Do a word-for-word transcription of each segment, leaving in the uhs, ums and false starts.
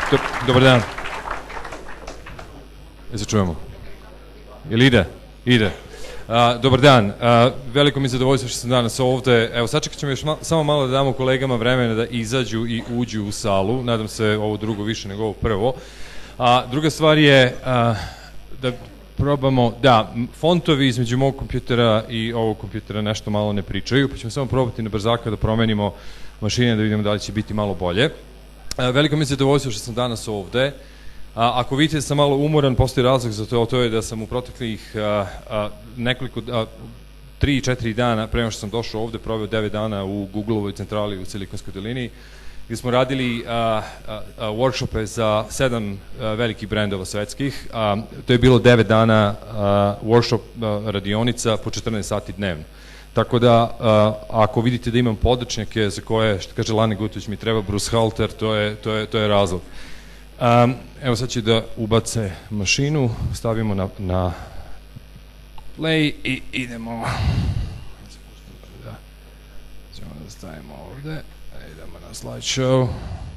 Dobar dan. Je se čujemo? Jel ide? Ide. Dobar dan. Veliko mi je zadovoljstvo što sam danas ovde. Evo, sačekat ćemo još samo malo da damo kolegama vremena da izađu i uđu u salu. Nadam se ovo drugo više nego ovo prvo. A druga stvar je da probamo, da, fontovi između mog kompjutera i ovog kompjutera nešto malo ne pričaju, pa ćemo samo probati na brzaka da promenimo mašine da vidimo da li će biti malo bolje. Veliko mi je zadovoljstvo što sam danas ovde. Ako vidite da sam malo umoran, postoji razlog za to, to je da sam u proteklih nekoliko, tri, četiri dana, prema što sam došao ovde, proveo devet dana u Google-ovoj centrali u Silikonskoj dolini, gdje smo radili workshope za sedam velikih brendova svetskih. To je bilo devet dana workshop radionica po četrnaest sati dnevno. Tako da, ako vidite da imam podočnjake za koje, što kaže Lane Gutović, mi treba Bruce Halter, to je razlog. Evo sad će da ubace mašinu, stavimo na play i idemo. Ćemo da stavimo ovde, idemo na slideshow.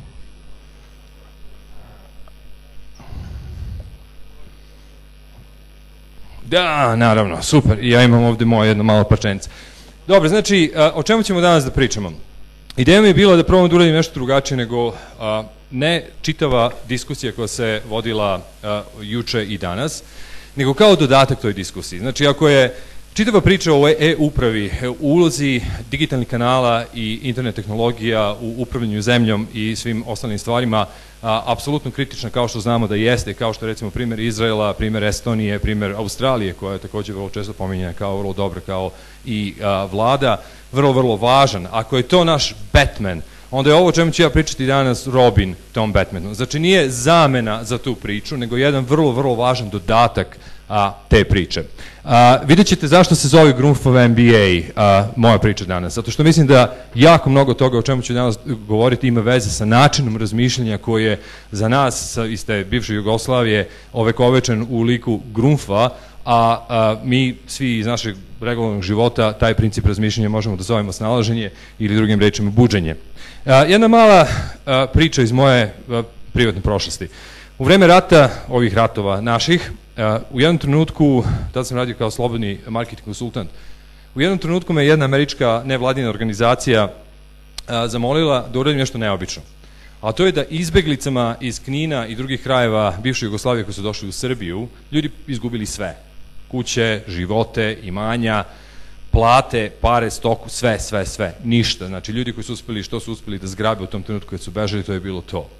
Da, naravno, super, i ja imam ovde moje jedno malo parčence. Dobro, znači, o čemu ćemo danas da pričamo? Ideja mi je bila da probam da uradim nešto drugačije nego ne čitava diskusija koja se vodila juče i danas, nego kao dodatak toj diskusiji. Znači, ako je čitava priča o e-upravi, u ulozi digitalnih kanala i internet tehnologija u upravljanju zemljom i svim ostalim stvarima apsolutno kritična, kao što znamo da jeste, kao što je recimo primjer Izraela, primjer Estonije, primjer Australije, koja je također vrlo često pominjena kao vrlo dobra, kao i vlada, vrlo, vrlo važan. Ako je to naš Batman, onda je ovo o čemu ću ja pričati danas Robin tom Batmanu. Znači, nije zamena za tu priču, nego jedan vrlo, vrlo važan dodatak te priče. Vidjet ćete zašto se zove Grunfov M B A moja priča danas. Zato što mislim da jako mnogo toga o čemu ću danas govoriti ima veze sa načinom razmišljanja koji je za nas iz te bivše Jugoslavije ovekovečen u liku Grunfa, a mi svi iz našeg regularnog života taj princip razmišljanja možemo da zovemo snalaženje ili drugim rečima buđenje. Jedna mala priča iz moje privatne prošlosti. U vreme rata, ovih ratova naših, u jednom trenutku, tada sam radio kao slobodni marketing konsultant, u jednom trenutku me jedna američka nevladina organizacija zamolila da uradim nešto neobično. A to je da izbeglicama iz Knina i drugih krajeva bivše Jugoslavije koji su došli u Srbiju, ljudi izgubili sve. Kuće, živote, imanja, plate, pare, stoku, sve, sve, sve. Ništa. Znači, ljudi koji su uspeli, što su uspeli da zgrabe u tom trenutku kad su bežali, to je bilo to.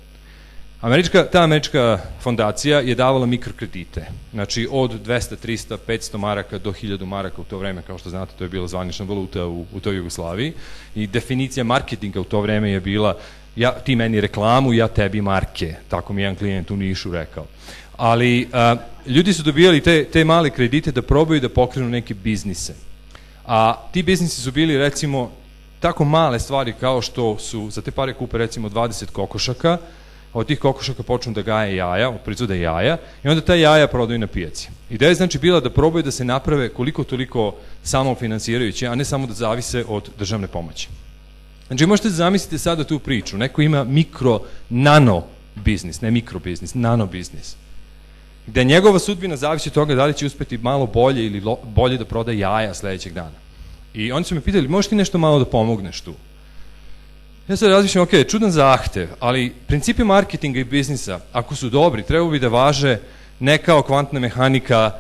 Ta američka fondacija je davala mikrokredite, znači od dvesta, trista, petsto maraka do hiljadu maraka u to vreme, kao što znate, to je bila zvanična valuta u toj Jugoslaviji i definicija marketinga u to vreme je bila ti meni reklamu, ja tebi marke, tako mi jedan klijent u Nišu rekao. Ali ljudi su dobijali te male kredite da probaju da pokrenu neke biznise, a ti biznisi su bili recimo tako male stvari kao što su za te pare kupe recimo dvadeset kokošaka, od tih kokošaka počnu da gaje jaja, proizvode jaja i onda ta jaja prodaju na pijaci. Ideja je znači bila da probaju da se naprave koliko toliko samofinansirajući, a ne samo da zavise od državne pomoći. Znači možete da zamislite sada tu priču, neko ima mikro, nano biznis, ne mikro biznis, nano biznis, gde njegova sudbina zavisi od toga da li će uspeti malo bolje ili bolje da proda jaja sledećeg dana. I oni su me pitali, možeš ti nešto malo da pomogneš tu? Ja sad razmišljam, ok, čudan zahtev, ali principi marketinga i biznisa, ako su dobri, trebao bi da važe ne kao kvantna mehanika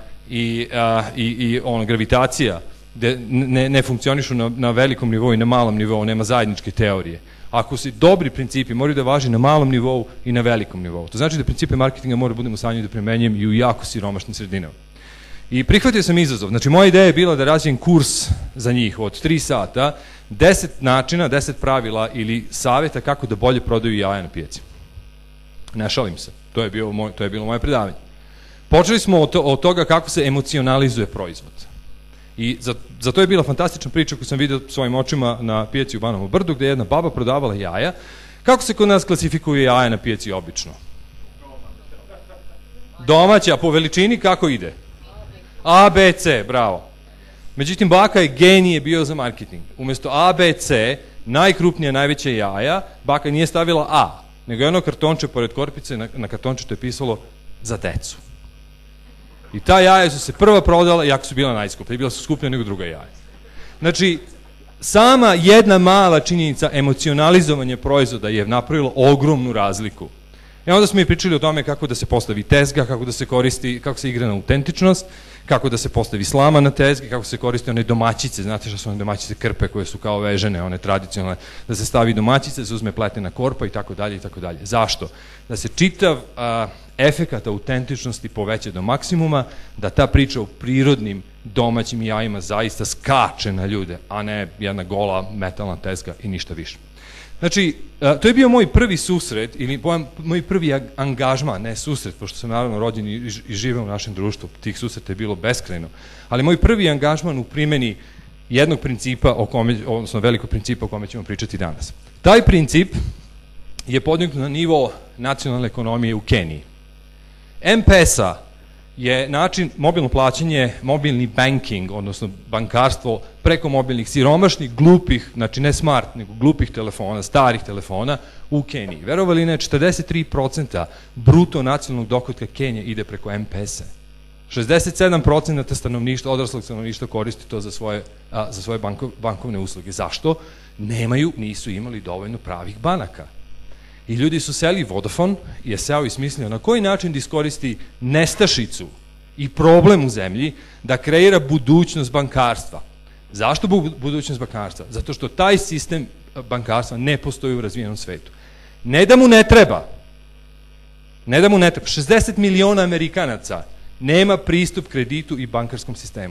i gravitacija, gde ne funkcionišu na velikom nivou i na malom nivou, nema zajedničke teorije. Ako su dobri principi, moraju da važe na malom nivou i na velikom nivou. To znači da principe marketinga mora budemo u stanju da primenjujem i u jako siromašnim sredinama. I prihvatio sam izazov. Znači, moja ideja je bila da razvijem kurs za njih od tri sata, deset načina, deset pravila ili savjeta kako da bolje prodaju jaja na pijaci. Ne šalim se. To je bilo moje predavanje. Počeli smo od toga kako se emocionalizuje proizvod. I za to je bila fantastična priča koju sam vidio svojim očima na pijaci u Banovom Brdu, gde je jedna baba prodavala jaja. Kako se kod nas klasifikuje jaja na pijaci obično? Domaća, po veličini kako ide? A, B, C, bravo. Međutim, baka je genije bio za marketing. Umesto A, B, C, najkrupnija, najveća jaja, baka nije stavila A, nego jedno kartonče pored korpice, na, na kartončetu je pisalo za decu. I ta jaja su se prva prodala, jako su bila najskuplja, i bila su skuplja nego druga jaja. Znači, sama jedna mala činjenica emocionalizovanja proizvoda je napravilo ogromnu razliku. I onda smo i pričali o tome kako da se postavi tezga, kako da se koristi, kako se igra na autentičnost, kako da se postavi slama na tezgi, kako se koriste one domaćice, znate što su one domaćice krpe koje su kao vežene, one tradicionalne, da se stavi domaćice, da se uzme pletena korpa i tako dalje i tako dalje. Zašto? Da se čitav a, efekat autentičnosti poveća do maksimuma, da ta priča o prirodnim domaćim jajima zaista skače na ljude, a ne jedna gola metalna tezga i ništa više. Znači, to je bio moj prvi susret, ili moj prvi angažman, ne susret, pošto sam naravno rođen i živeo u našem društvu, tih susreta je bilo beskrajno, ali moj prvi angažman u primjeni jednog principa, o kome, odnosno velikog principa o kome ćemo pričati danas. Taj princip je podignut na nivo nacionalne ekonomije u Keniji. M-Pesa je način mobilno plaćanje, mobilni banking, odnosno bankarstvo preko mobilnih siromašnih, glupih, znači ne smart, nego glupih telefona, starih telefona u Keniji. Verovali ne, četrdeset tri posto bruto nacionalnog dohotka Kenije ide preko M-Pesa. šezdeset sedam posto stanovništva, odraslog stanovništva koristi to za svoje, a, za svoje banko, bankovne usluge. Zašto? Nemaju, nisu imali dovoljno pravih banaka. I ljudi su seli, Vodafone je seo i smislio na koji način da iskoristi nestašicu i problem u zemlji da kreira budućnost bankarstva. Zašto budućnost bankarstva? Zato što taj sistem bankarstva ne postoji u razvijenom svetu. Ne da mu ne treba, ne da mu ne treba, šezdeset miliona Amerikanaca nema pristup kreditu i bankarskom sistemu.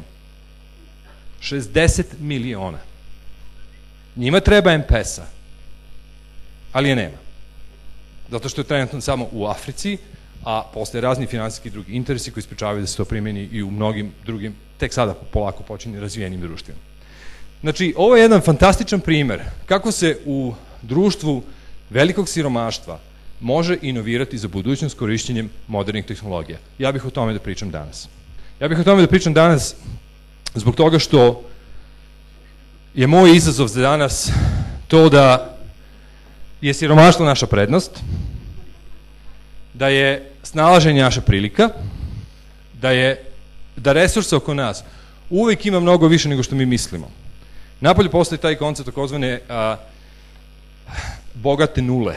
šezdeset miliona. Njima treba M-Pesa, ali je nema. Zato što je trenutno samo u Africi, a postoje razni finansijski i drugi interesi koji sprečavaju da se to primjeni i u mnogim drugim, tek sada polako počinje razvijenim društvima. Znači, ovo je jedan fantastičan primer kako se u društvu velikog siromaštva može inovirati za budućnost korišćenjem modernih tehnologija. Ja bih o tome da pričam danas. Ja bih o tome da pričam danas zbog toga što je moj izazov za danas to da je siromaštvo naša prednost, da je snalaženje naša prilika, da je da resursa oko nas uvek ima mnogo više nego što mi mislimo. Napolju postoji taj koncept takozvane bogate nule,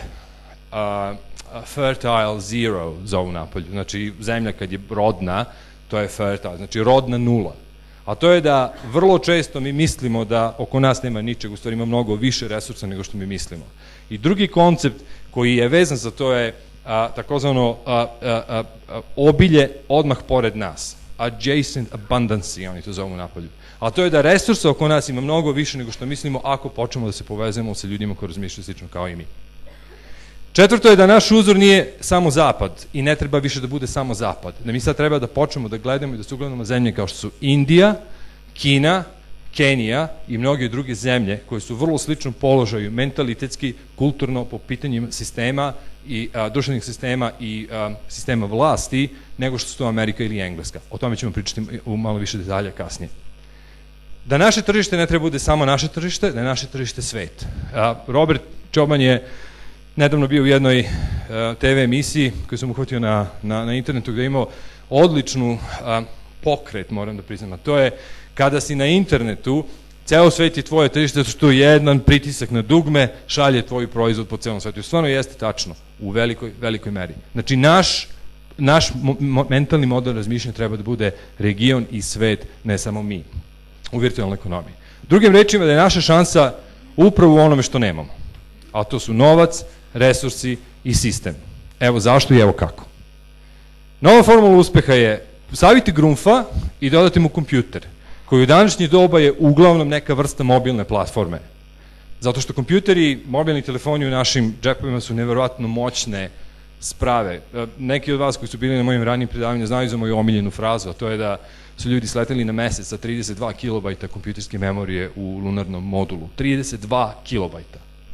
a, a fertile zero zovu napolju. Znači, zemlja kad je rodna, to je fertile, znači rodna nula. A to je da vrlo često mi mislimo da oko nas nema ničeg, u stvari ima mnogo više resursa nego što mi mislimo. I drugi koncept koji je vezan za to je a, takozvano a, a, a, obilje odmah pored nas. Adjacent abundance, oni to zovu napolju. A to je da resursa oko nas ima mnogo više nego što mislimo ako počnemo da se povezemo sa ljudima koji razmišljaju slično kao i mi. Četvrto je da naš uzor nije samo zapad i ne treba više da bude samo zapad. Da mi sad treba da počnemo da gledamo i da se ugledamo zemlje kao što su Indija, Kina, Kenija i mnoge druge zemlje koje su u vrlo sličnom položaju mentalitetski, kulturno po pitanju sistema i a, društvenih sistema i a, sistema vlasti nego što su to Amerika ili Engleska. O tome ćemo pričati u malo više detalja kasnije. Da naše tržište ne treba bude samo naše tržište, da je naše tržište svet. A, Robert Čoban je nedavno bio u jednoj a, te ve emisiji koju sam uhvatio na, na, na internetu gde je imao odličnu a, pokret, moram da priznam, a to je kada si na internetu, ceo svet je tvoje tržište, zato što jedan pritisak na dugme šalje tvoj proizvod po celom svetu. I stvarno jeste tačno, u velikoj, velikoj meri. Znači, naš, naš mo mentalni model razmišljanja treba da bude region i svet, ne samo mi, u virtualnoj ekonomiji. Drugim rečima, da je naša šansa upravo u onome što nemamo. A to su novac, resursi i sistem. Evo zašto i evo kako. Nova formula uspeha je saviti Grunfa i dodati mu kompjuter, koji u današnje doba je uglavnom neka vrsta mobilne platforme. Zato što kompjuteri, mobilni telefoni u našim džepovima su neverovatno moćne sprave. Neki od vas koji su bili na mojim ranijim predavanjima znaju za moju omiljenu frazu, a to je da su ljudi sleteli na mesec sa trideset dva kilobajta kompjuterske memorije u lunarnom modulu. trideset dva kilobajta.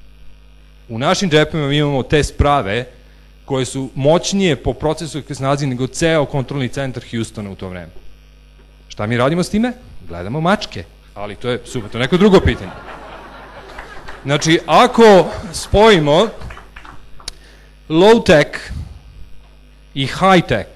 U našim džepovima mi imamo te sprave koje su moćnije po procesu snazi nego ceo kontrolni centar Houstona u to vreme. Šta mi radimo s time? Gledamo mačke, ali to je super, to je neko drugo pitanje. Znači, ako spojimo low-tech i high-tech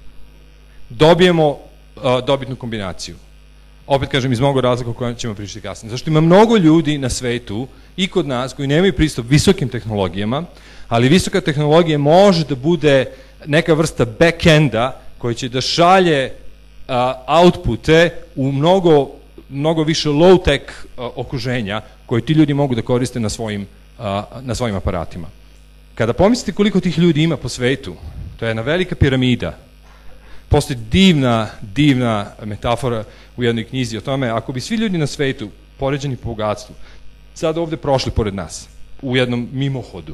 dobijemo uh, dobitnu kombinaciju. Opet kažem, iz mnogo razlika o kojima ćemo pričati kasnije. Zašto ima mnogo ljudi na svetu i kod nas koji nemaju pristup visokim tehnologijama, ali visoka tehnologija može da bude neka vrsta back-enda koji će da šalje uh, outpute u mnogo, mnogo više low-tech uh, okruženja koje ti ljudi mogu da koriste na svojim, uh, na svojim aparatima. Kada pomislite koliko tih ljudi ima po svetu, to je jedna velika piramida. Postoji divna, divna metafora u jednoj knjizi o tome, ako bi svi ljudi na svetu, poređeni po bogatstvu, sad ovde prošli pored nas, u jednom mimohodu,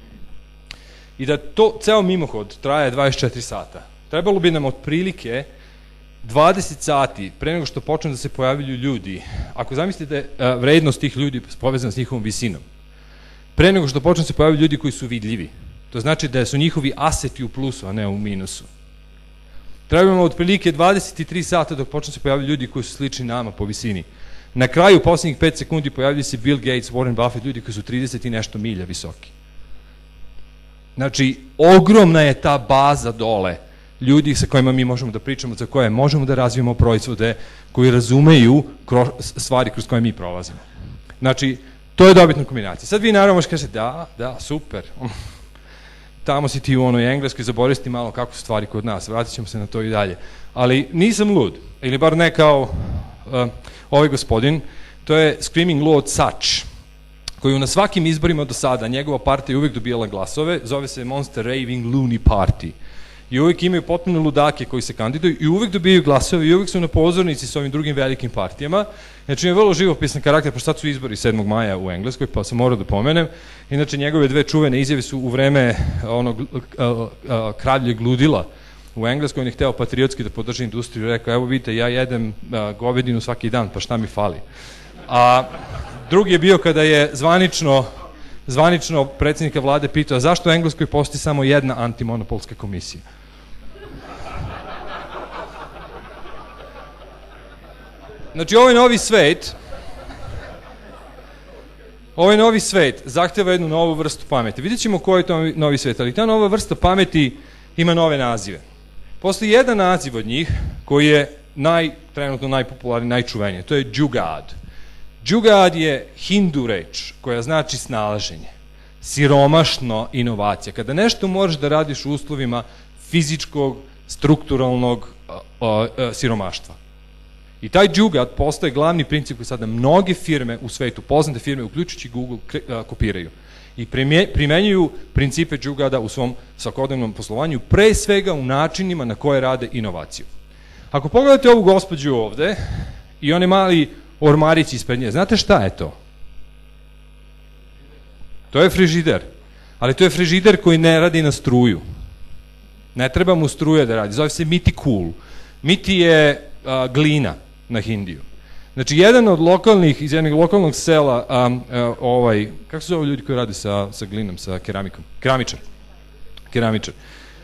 i da to, ceo mimohod traje dvadeset četiri sata, trebalo bi nam otprilike dvadeset sati pre nego što počnu da se pojavljuju ljudi, ako zamislite vrednost tih ljudi povezana s njihovom visinom, pre nego što počnu da se pojavljuju ljudi koji su vidljivi, to znači da su njihovi aseti u plusu, a ne u minusu. Trebamo otprilike dvadeset tri sata dok počnu se pojavljaju ljudi koji su slični nama po visini. Na kraju, u posljednjih pet sekundi, pojavljaju se Bill Gates, Warren Buffett, ljudi koji su trideset i nešto milja visoki. Znači, ogromna je ta baza dole ljudi sa kojima mi možemo da pričamo, za koje možemo da razvijemo proizvode, koji razumeju stvari kroz koje mi prolazimo. Znači, to je dobitna kombinacija. Sad vi naravno možete kažete, da, da, super, tamo si ti u onoj Engleskoj, zaboraviti malo kako su stvari kod nas, vratit ćemo se na to i dalje. Ali nisam lud, ili bar ne kao uh, ovaj gospodin, to je Screaming Lord Sutch, koji na svakim izborima do sada, njegova partija je uvijek dobijala glasove, zove se Monster Raving Loony Party. I uvijek imaju potpuno ludake koji se kandiduju i uvijek dobijaju glasove i uvijek su na pozornici s ovim drugim velikim partijama. Znači, je vrlo živopisan karakter, pošto sad su izbori sedmog maja u Engleskoj, pa sam morao da pomenem. Inače, njegove dve čuvene izjave su u vreme onog kralje gludila u Engleskoj, on je hteo patriotski da podrži industriju, rekao, evo vidite, ja jedem govedinu svaki dan, pa šta mi fali. A drugi je bio kada je zvanično zvanično predsjednika vlade pitao, zašto u Engleskoj postoji samo jedna antimonopolska komisija? Znači, ovaj novi svet, ovaj novi svet zahteva jednu novu vrstu pameti. Vidjet ćemo koji je to novi svet, ali ta nova vrsta pameti ima nove nazive. Postoji jedan naziv od njih koji je naj, trenutno najpopularniji, najčuveniji, to je džugad. Džugad je hindu reč koja znači snalaženje, siromašno inovacija. Kada nešto možeš da radiš u uslovima fizičkog, strukturalnog a, a, a, siromaštva. I taj džugad postaje glavni princip koji sada mnoge firme u svetu, poznate firme, uključujući Google, a, kopiraju. I primenjuju principe džugada u svom svakodnevnom poslovanju, pre svega u načinima na koje rade inovaciju. Ako pogledate ovu gospođu ovde i one mali ormarić ispred nje, znate šta je to? To je frižider, ali to je frižider koji ne radi na struju. Ne treba mu struje da radi, zove se miti kul. Miti je a, glina na hindiju. Znači, jedan od lokalnih, iz jednog lokalnog sela, a, a, ovaj, kako su zove ljudi koji radi sa, sa glinom, sa keramikom? Keramičar. Keramičar.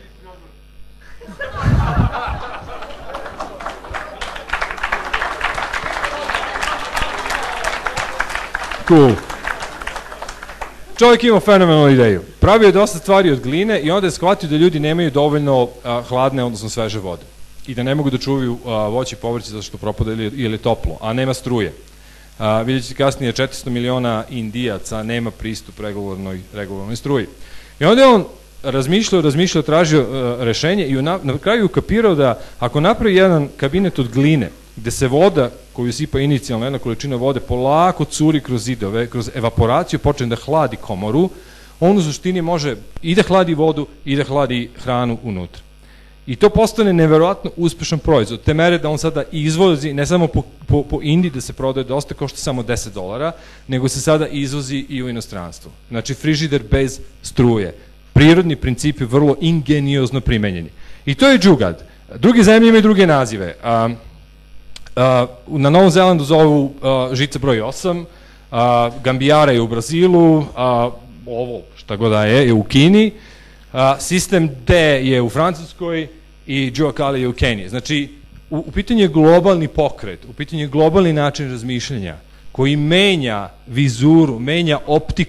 Cool. Čovjek ima fenomenalnu ideju. Pravio je dosta stvari od gline i onda je shvatio da ljudi nemaju dovoljno a, hladne, odnosno sveže vode. I da ne mogu da čuvaju a, voće i povrće zato što propada ili, ili toplo, a nema struje. A, vidjet ćete kasnije, četiristo miliona Indijaca nema pristup regularnoj, regularnoj struji. I onda je on razmišljao, razmišljao, tražio a, rešenje i na, na kraju ukapirao da ako napravi jedan kabinet od gline, gde se voda koju sipa inicijalno jedna količina vode polako curi kroz zidove, kroz evaporaciju počne da hladi komoru, on u suštini može i da hladi vodu i da hladi hranu unutra. I to postane neverovatno uspešan proizvod, te mere da on sada izvozi, ne samo po, po, po Indiji da se prodaje dosta, košta samo deset dolara, nego se sada izvozi i u inostranstvo. Znači, frižider bez struje. Prirodni principi vrlo ingeniozno primenjeni. I to je džugad. Druge zemlje imaju druge nazive. Um, Uh, na Novom Zelandu zovu uh, žica broj osam, uh, Gambijara je u Brazilu, uh, ovo šta god da je, je u Kini, uh, sistem D je u Francuskoj i Džuakali je u Keniji. Znači, u, u pitanju je globalni pokret, u pitanju je globalni način razmišljanja koji menja vizuru, menja optiku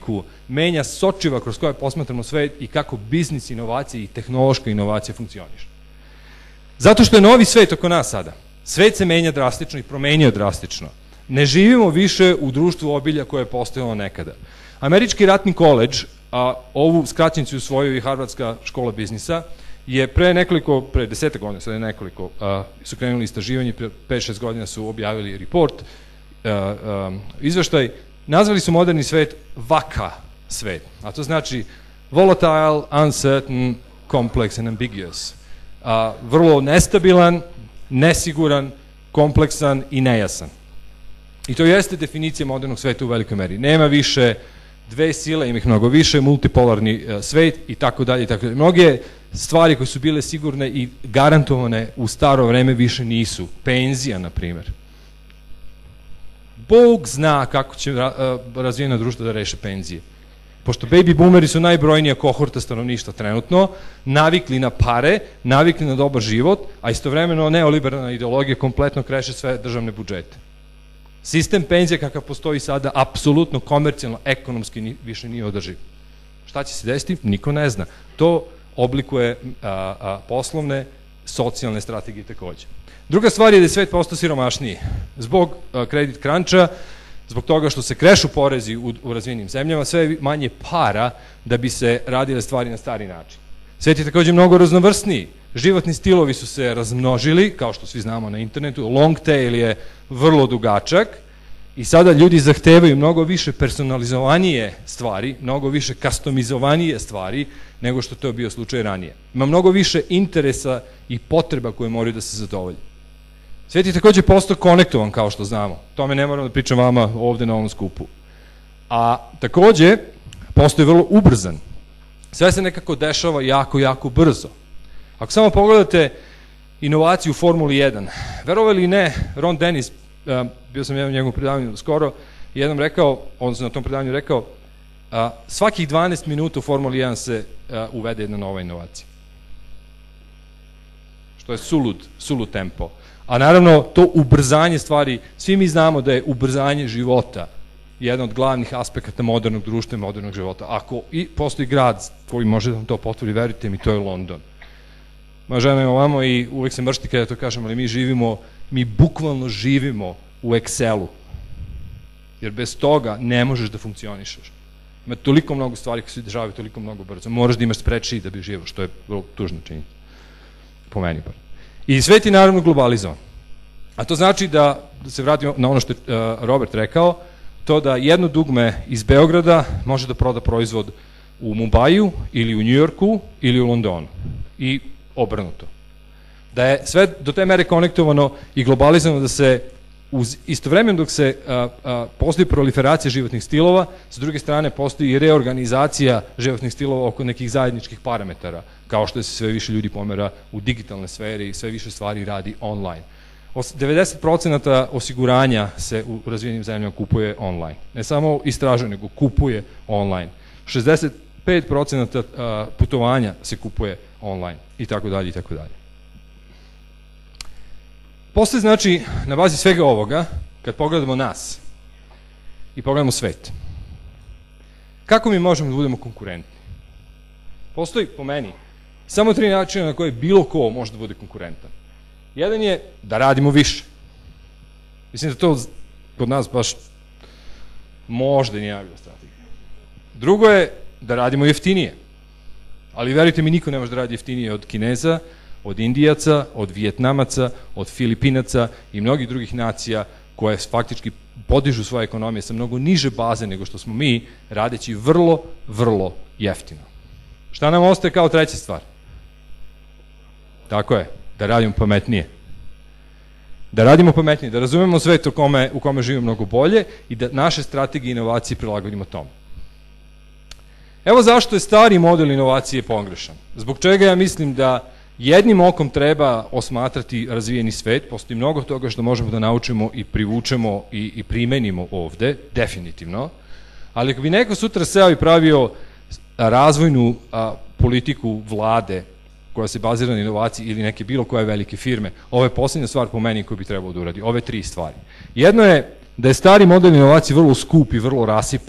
menja sočiva kroz koje posmatramo svet i kako biznis inovacije i tehnološka inovacija funkcioniše. Zato što je novi svet oko nas sada. Svet se menja drastično i promenio drastično. Ne živimo više u društvu obilja koje je postojalo nekada. Američki ratni koledž, a ovu skraćenicu usvojio i Harvardska škola biznisa, je pre nekoliko, pre deseta godina, sada je nekoliko, a, su krenuli istraživanje, pre pet šest godina su objavili report, a, a, izveštaj, nazvali su moderni svet vaka svet, a to znači volatile, uncertain, complex and ambiguous. A, vrlo nestabilan, nesiguran, kompleksan i nejasan. I to jeste definicija modernog sveta u velikoj meri. Nema više dve sile, ima ih mnogo više, multipolarni uh, svet i tako dalje i tako dalje. Mnoge stvari koje su bile sigurne i garantovane u staro vreme više nisu. Penzija, na primjer. Bog zna kako će ra, uh, razvijena društva da reše penzije. Pošto baby boomeri su najbrojnija kohorta stanovništva trenutno, navikli na pare, navikli na dobar život, a istovremeno neoliberalna ideologija kompletno kreše sve državne budžete. Sistem penzija kakav postoji sada, apsolutno komercijalno, ekonomski više nije održiv. Šta će se desiti? Niko ne zna. To oblikuje a, a, poslovne, socijalne strategije takođe. Druga stvar je da je svet postao siromašniji. Zbog a, kredit kranča, zbog toga što se krešu porezi u, u razvijenim zemljama, sve manje para da bi se radile stvari na stari način. Svet je takođe mnogo raznovrsniji. Životni stilovi su se razmnožili, kao što svi znamo na internetu, long tail je vrlo dugačak i sada ljudi zahtevaju mnogo više personalizovanije stvari, mnogo više kastomizovanije stvari nego što to je bio slučaj ranije. Ima mnogo više interesa i potreba koje moraju da se zadovolje. Svet je takođe postao konektovan, kao što znamo. Tome ne moram da pričam vama ovde na ovom skupu. A takođe, postoji vrlo ubrzan. Sve se nekako dešava jako, jako brzo. Ako samo pogledate inovaciju u Formuli jedan, verovali ili ne, Ron Dennis, bio sam jednom njegovom predavanju skoro, jednom rekao, odnosno na tom predavanju rekao, svakih dvanaest minuta u Formuli jedan se uvede jedna nova inovacija. Što je sulud, sulud tempo. A naravno, to ubrzanje stvari, svi mi znamo da je ubrzanje života jedan od glavnih aspekata modernog društva i modernog života. Ako i postoji grad koji može da vam to potvrdi, verujte mi, to je London. Moja žena je ovamo i uvek se mršti kada to kažem, ali mi živimo, mi bukvalno živimo u Excelu. Jer bez toga ne možeš da funkcionišeš. Ima toliko mnogo stvari koje se dešavaju toliko mnogo brzo. Moraš da imaš sprečiji da bi živo, što je vrlo tužno činiti. Po meni bar. I svet je naravno globalizovan. A to znači da, da se vratimo na ono što je uh, Robert rekao, to da jedno dugme iz Beograda može da proda proizvod u Mumbaju ili u Njujorku ili u Londonu. I obrnuto. Da je sve do te mere konektovano i globalizovano da se uz istovremeno dok se a, a, postoji proliferacija životnih stilova, s druge strane postoji i reorganizacija životnih stilova oko nekih zajedničkih parametara, kao što se sve više ljudi pomera u digitalne sfere i sve više stvari radi online. devedeset procenata osiguranja se u razvijenim zemljama kupuje online. Ne samo istražuje, nego kupuje online. šezdeset pet procenata putovanja se kupuje online i tako dalje i tako dalje. Posle, znači, na bazi svega ovoga, kad pogledamo nas i pogledamo svet, kako mi možemo da budemo konkurentni? Postoji, po meni, samo tri načina na koje bilo ko može da bude konkurentan. Jedan je da radimo više. Mislim da to kod nas baš možda nije najbolja strategija. Drugo je da radimo jeftinije. Ali verujte mi, niko ne može da radi jeftinije od Kineza, od Indijaca, od Vijetnamaca, od Filipinaca i mnogih drugih nacija koje faktički podižu svoje ekonomije sa mnogo niže baze nego što smo mi, radeći vrlo, vrlo jeftino. Šta nam ostaje kao treća stvar? Tako je, da radimo pametnije. Da radimo pametnije, da razumemo svet u kome, u kome živimo mnogo bolje i da naše strategije inovacije prilagodimo tomu. Evo zašto je stari model inovacije pogrešan. Zbog čega ja mislim da jednim okom treba osmatrati razvijeni svet, postoji mnogo toga što možemo da naučimo i privučemo i, i primenimo ovde, definitivno, ali ako bi neko sutra seo i pravio razvojnu a, politiku vlade koja se bazira na inovaciji ili neke bilo koje velike firme, ovo je posljednja stvar po meni koju bi trebalo da uradi, ove tri stvari. Jedno je da je stari model inovacije vrlo skup i vrlo rasipan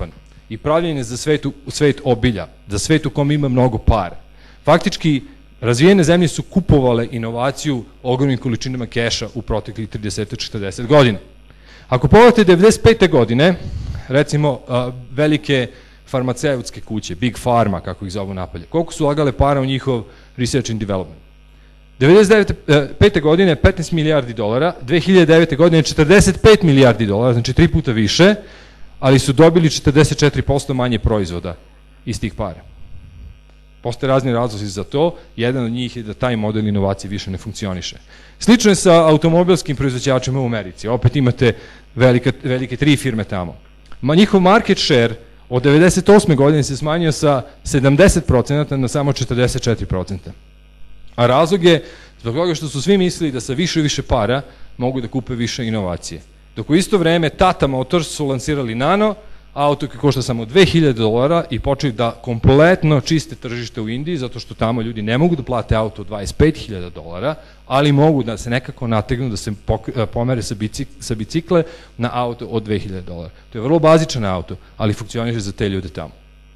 i pravljenje za svet, svet obilja, za svet u kom ima mnogo para. Faktički, razvijene zemlje su kupovale inovaciju ogromnim količinama keša u proteklih trideset do četrdeset godina. Ako pogledate devedeset pete godine, recimo velike farmaceutske kuće, Big Pharma, kako ih zovu napolje, koliko su ulagale para u njihov research and development? devedeset pete godine petnaest milijardi dolara, dve hiljade devete godine četrdeset pet milijardi dolara, znači tri puta više, ali su dobili četrdeset četiri posto manje proizvoda iz tih para. Postoje razni razlozi za to, jedan od njih je da taj model inovacije više ne funkcioniše. Slično je sa automobilskim proizvođačima u Americi, opet imate velike, velike tri firme tamo. Ma njihov market share od devedeset osme godine se smanjio sa sedamdeset procenata na samo četrdeset četiri procenta. A razlog je zbog toga što su svi mislili da sa više i više para mogu da kupe više inovacije. Dok u isto vreme Tata Motors su lansirali Nano, auto koji košta samo dve hiljade dolara i počeli da kompletno čiste tržište u Indiji, zato što tamo ljudi ne mogu da plate auto od dvadeset pet hiljada dolara, ali mogu da se nekako nategnu, da se pomere sa, bicik, sa bicikle na auto od dve hiljade dolara. To je vrlo bazičan auto, ali funkcioniše za te ljude tamo.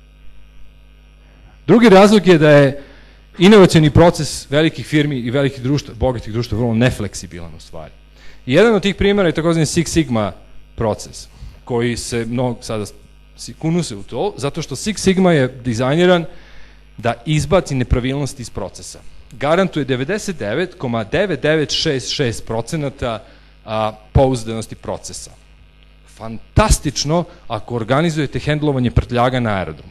Drugi razlog je da je inovacioni proces velikih firmi i velikih društva, bogatih društva, vrlo nefleksibilan u stvari. I jedan od tih primjera je takozvani Six Sigma proces, koji se mnogo sada kunu se u to, zato što Six Sigma je dizajniran da izbaci nepravilnosti iz procesa. Garantuje devedeset devet zarez devet devet šest šest procenata pouzdanosti procesa. Fantastično ako organizujete hendlovanje prtljaga na aerodromu.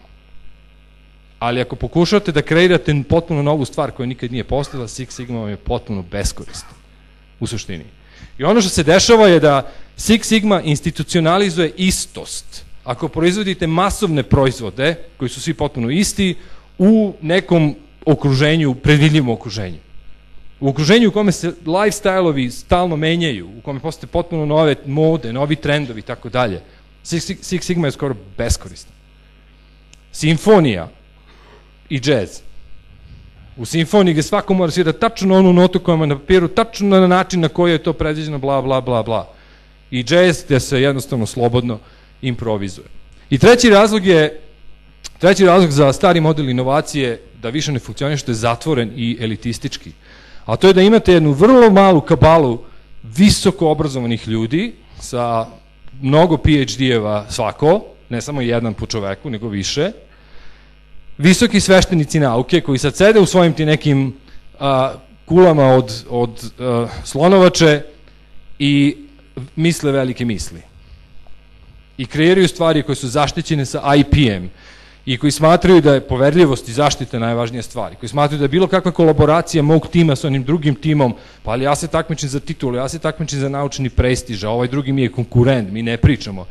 Ali ako pokušate da kreirate potpuno novu stvar koja nikad nije postojala, Six Sigma vam je potpuno beskoristan u suštini. I ono što se dešava je da Six Sigma institucionalizuje istost. Ako proizvodite masovne proizvode, koji su svi potpuno isti, u nekom okruženju, predvidljivom okruženju. U okruženju u kome se lifestyle-ovi stalno menjaju, u kome postoje potpuno nove mode, novi trendovi i tako dalje, Six Sigma je skoro beskoristan. Simfonija i džez. U simfoniji gde svako mora svirati tačno onu notu koja ima na papiru, tačno na način na koji je to predviđeno, bla, bla, bla, bla. I džez gde se jednostavno slobodno improvizuje. I treći razlog je, treći razlog za stari model inovacije da više ne funkcioniše, što je zatvoren i elitistički. A to je da imate jednu vrlo malu kabalu visoko obrazovanih ljudi sa mnogo P H D-eva svako, ne samo jedan po čoveku, nego više, visoki sveštenici nauke koji sad sede u svojim ti nekim a, kulama od, od a, slonovače i misle velike misli. I kreiraju stvari koje su zaštićene sa I P M i koji smatraju da je poverljivost i zaštita najvažnija stvari, koji smatraju da je bilo kakva kolaboracija mog tima sa onim drugim timom, pa ali ja se takmičim za titulu, ja se takmičim za naučni prestiž, a ovaj drugi mi je konkurent, mi ne pričamo.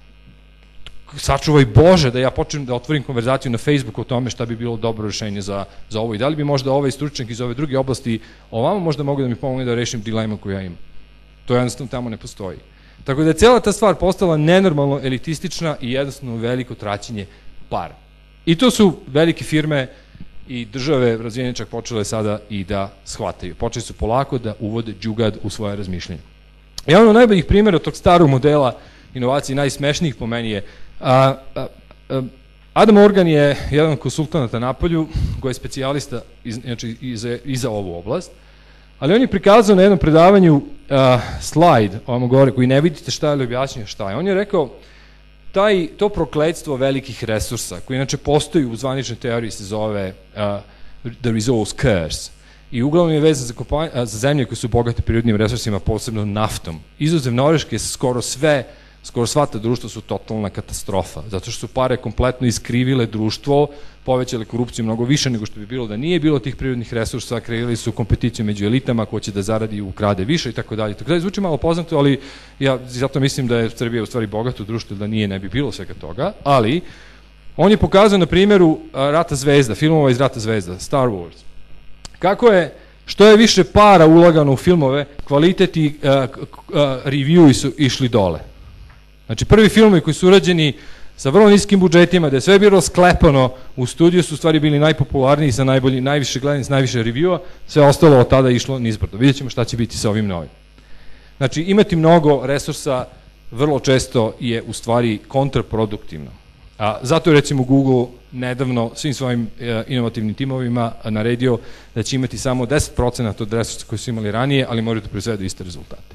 Sačuvaj Bože da ja počnem da otvorim konverzaciju na Facebooku o tome šta bi bilo dobro rešenje za, za ovo i da li bi možda ovaj stručnjak iz ove druge oblasti ovamo možda mogu da mi pomogne da rešim dilemu koju ja imam. To jednostavno tamo ne postoji. Tako da je cijela ta stvar postala nenormalno elitistična i jednostavno veliko traćenje para. I to su velike firme i države razvijene čak počele sada i da shvataju. Počeli su polako da uvode džugad u svoje razmišljenje. Jedan od najboljih primjera tog starog modela inovacije, najsmešnijih po meni je A, a, a, Adam Morgan je jedan od konsultanata na polju koji je specijalista iz, znači, i, za, i za ovu oblast, ali on je prikazao na jednom predavanju a, slajd, ovamo gore, koji ne vidite šta je ili objašnjuje šta je. On je rekao, taj, to prokletstvo velikih resursa, koji inače postoji u zvaničnoj teoriji se zove a, the resource curse, i uglavnom je vezan za, kompanj, za zemlje koje su bogate prirodnim resursima, posebno naftom. Izuzev Norveške, skoro sve skoro sva ta društva su totalna katastrofa, zato što su pare kompletno iskrivile društvo, povećale korupciju mnogo više nego što bi bilo da nije bilo tih prirodnih resursa, kreirali su kompeticiju među elitama, ko će da zaradi i ukrade više i tako dalje. Tako da zvuči malo poznato, ali ja zato mislim da je Srbija u stvari bogato društvo, da nije, ne bi bilo svega toga, ali on je pokazao na primjeru Rata zvezda, filmova iz Rata zvezda, Star Wars. Kako je, što je više para ulagano u filmove, kvalitet i uh, uh, review su išli dole. Znači, prvi filmovi koji su urađeni sa vrlo niskim budžetima, da je sve bilo sklepano u studiju, su u stvari bili najpopularniji sa najbolji, najviše gledani, s najviše reviewa, sve ostalo od tada išlo nizbrdo. Vidjet ćemo šta će biti sa ovim novim. Znači, imati mnogo resursa vrlo često je u stvari kontraproduktivno. A, zato je recimo Google nedavno svim svojim e, inovativnim timovima naredio da će imati samo deset procenata od resursa koji su imali ranije, ali moraju da proizvedu iste rezultate.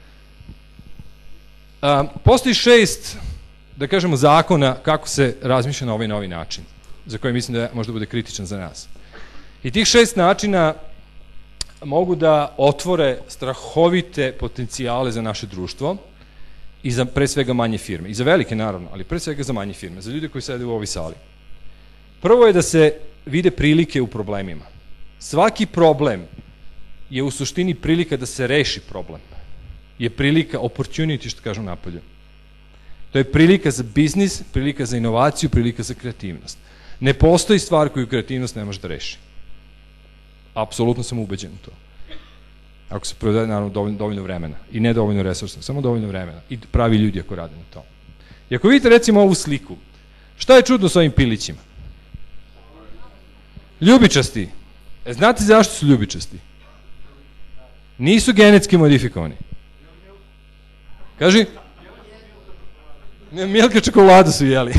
A, postoji šest, da kažemo, zakona kako se razmišlja na ovaj novi način, za koje mislim da možda bude kritičan za nas. I tih šest načina mogu da otvore strahovite potencijale za naše društvo i za pre svega manje firme. I za velike, naravno, ali pre svega za manje firme, za ljude koji sede u ovoj sali. Prvo je da se vide prilike u problemima. Svaki problem je u suštini prilika da se reši problem. Je prilika, opportunity, što kažu napolju. To je prilika za biznis, prilika za inovaciju, prilika za kreativnost. Ne postoji stvar koju kreativnost ne može da reši. Apsolutno sam ubeđen u to. Ako se provede, naravno, dovoljno, dovoljno vremena. I ne dovoljno resursa, samo dovoljno vremena. I pravi ljudi ako rade na to. I ako vidite, recimo, ovu sliku, šta je čudno s ovim pilićima? Ljubičasti. E, znate zašto su ljubičasti? Nisu genetski modifikovani. Kaži? Milka čokoladu su jeli.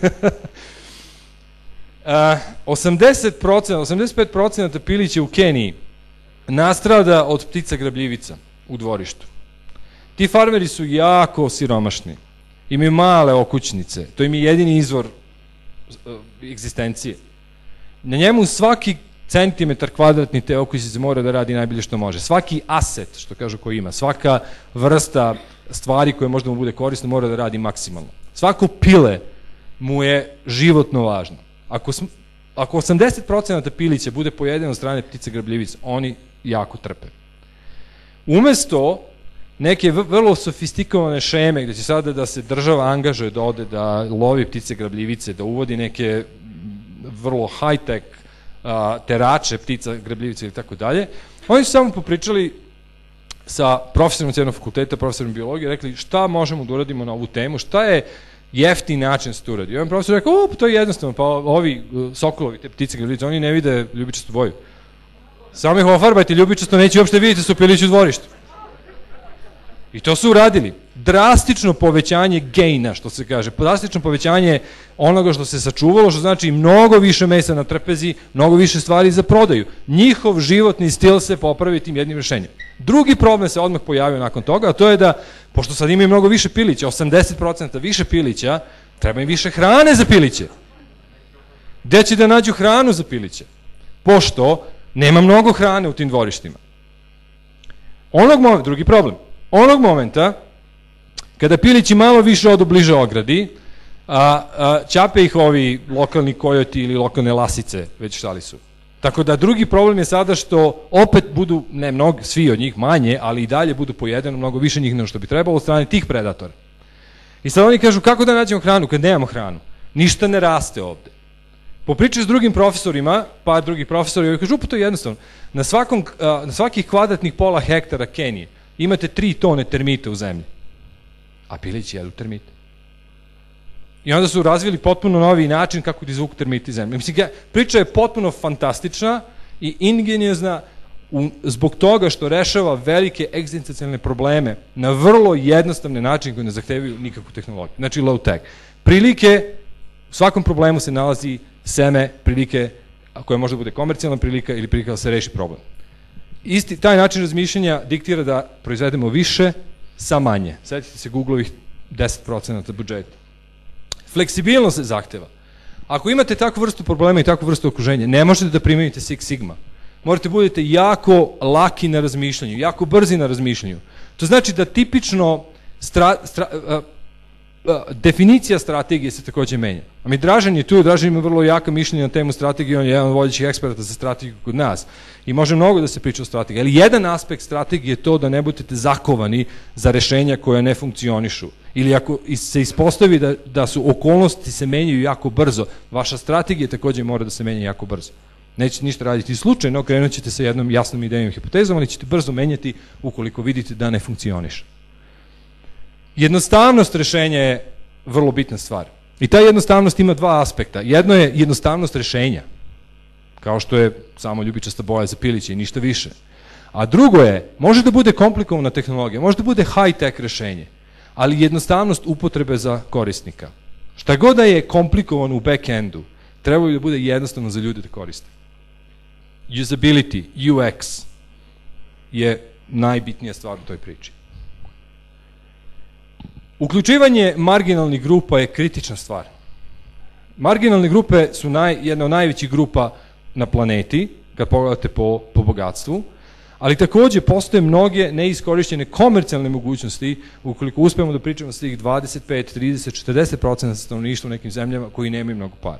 Uh, osamdeset procenta, osamdeset pet procenta pilića u Keniji nastrada od ptica grabljivica u dvorištu. Ti farmeri su jako siromašni. Imaju male okućnice. To im je jedini izvor uh, egzistencije. Na njemu svaki centimetar kvadratni te okućnice mora da radi najbolje što može. Svaki aset, što kažu ko ima, svaka vrsta stvari koje možda mu bude korisno mora da radi maksimalno. Svako pile mu je životno važno. Ako, sm, ako osamdeset procenta pilića bude pojedeno od strane ptice grabljivice, oni jako trpe. Umesto neke vrlo sofistikowane šeme gde će sada da se država angažuje da ode da lovi ptice grabljivice, da uvodi neke vrlo high-tech a, terače ptica grabljivice ili tako dalje, oni su samo popričali sa profesorom jednog fakulteta, profesorom biologije, rekli šta možemo da uradimo na ovu temu, šta je jeftin način se to uradi. I on profesor rekao, o, to je jednostavno, pa ovi sokolovi, te ptice grabljivice, oni ne vide ljubičastu boju. Samo ih ofarbajte ljubičasto, neće uopšte vidjeti su pilići u dvorištu. I to su uradili. Drastično povećanje gaina, što se kaže, drastično povećanje onoga što se sačuvalo, što znači mnogo više mesa na trpezi, mnogo više stvari za prodaju. Njihov životni stil se popravi tim jednim rešenjem. Drugi problem se odmah pojavio nakon toga, a to je da, pošto sad imaju mnogo više pilića, osamdeset procenta više pilića, treba im više hrane za piliće. Gde će da nađu hranu za piliće? Pošto nema mnogo hrane u tim dvorištima. Onog momenta, drugi problem, onog momenta, kada pilići malo više odu bliže ogradi, a, a, ćape ih ovi lokalni kojoti ili lokalne lasice, već šta li su. Tako da drugi problem je sada što opet budu, ne mnogo, svi od njih manje, ali i dalje budu pojedeno mnogo više njih nego što bi trebalo od strane tih predatora. I sad oni kažu kako da nađemo hranu kad nemamo hranu? Ništa ne raste ovde. Popričaju s drugim profesorima, par drugih profesora, i kažu, pa to je jednostavno. Na, svakom, na svakih kvadratnih pola hektara Kenije imate tri tone termita u zemlji. A pilići jedu termite. I onda su razvili potpuno novi način kako da izvuku termiti iz zemlje. Mislim, priča je potpuno fantastična i ingeniozna zbog toga što rešava velike egzistencijalne probleme na vrlo jednostavne načine koji ne zahtevaju nikakvu tehnologiju. Znači low tech. Prilike, u svakom problemu se nalazi seme prilike koja može da bude komercijalna prilika ili prilika da se reši problem. Isti taj način razmišljanja diktira da proizvedemo više sa manje. Sjetite se Google-ovih deset procenta budžeta. Fleksibilnost se zahteva. Ako imate takvu vrstu problema i takvu vrstu okruženja, ne možete da primenite Six Sigma. Morate budete jako laki na razmišljanju, jako brzi na razmišljanju. To znači da tipično stra, stra, a, a, definicija strategije se takođe menja. A mi Dražan je tu, Dražan ima vrlo jaka mišljenja na temu strategije, on je jedan od vodećih eksperata za strategiju kod nas i može mnogo da se priča o strategiji. Ali jedan aspekt strategije je to da ne budete zakovani za rešenja koja ne funkcionišu. Ili ako se ispostavi da, da su okolnosti se menjaju jako brzo, vaša strategija takođe mora da se menja jako brzo. Nećete ništa raditi slučajno, krenut ćete sa jednom jasnom idejom i hipotezom, ali ćete brzo menjati ukoliko vidite da ne funkcioniše. Jednostavnost rešenja je vrlo bitna stvar. I ta jednostavnost ima dva aspekta. Jedno je jednostavnost rešenja, kao što je samo ljubičasta boja za piliće i ništa više. A drugo je, može da bude komplikovana tehnologija, može da bude high-tech rešenje, ali jednostavnost upotrebe za korisnika. Šta god da je komplikovano u back-endu, treba da bude jednostavno za ljude da koriste. Usability, U X, je najbitnija stvar u toj priči. Uključivanje marginalnih grupa je kritična stvar. Marginalne grupe su naj, jedna od najvećih grupa na planeti, kad pogledate po, po bogatstvu, ali takođe postoje mnoge neiskorišćene komercijalne mogućnosti ukoliko uspemo da pričamo s tih dvadeset pet, trideset, četrdeset procenta stanovništva u nekim zemljama koji nemaju mnogo para.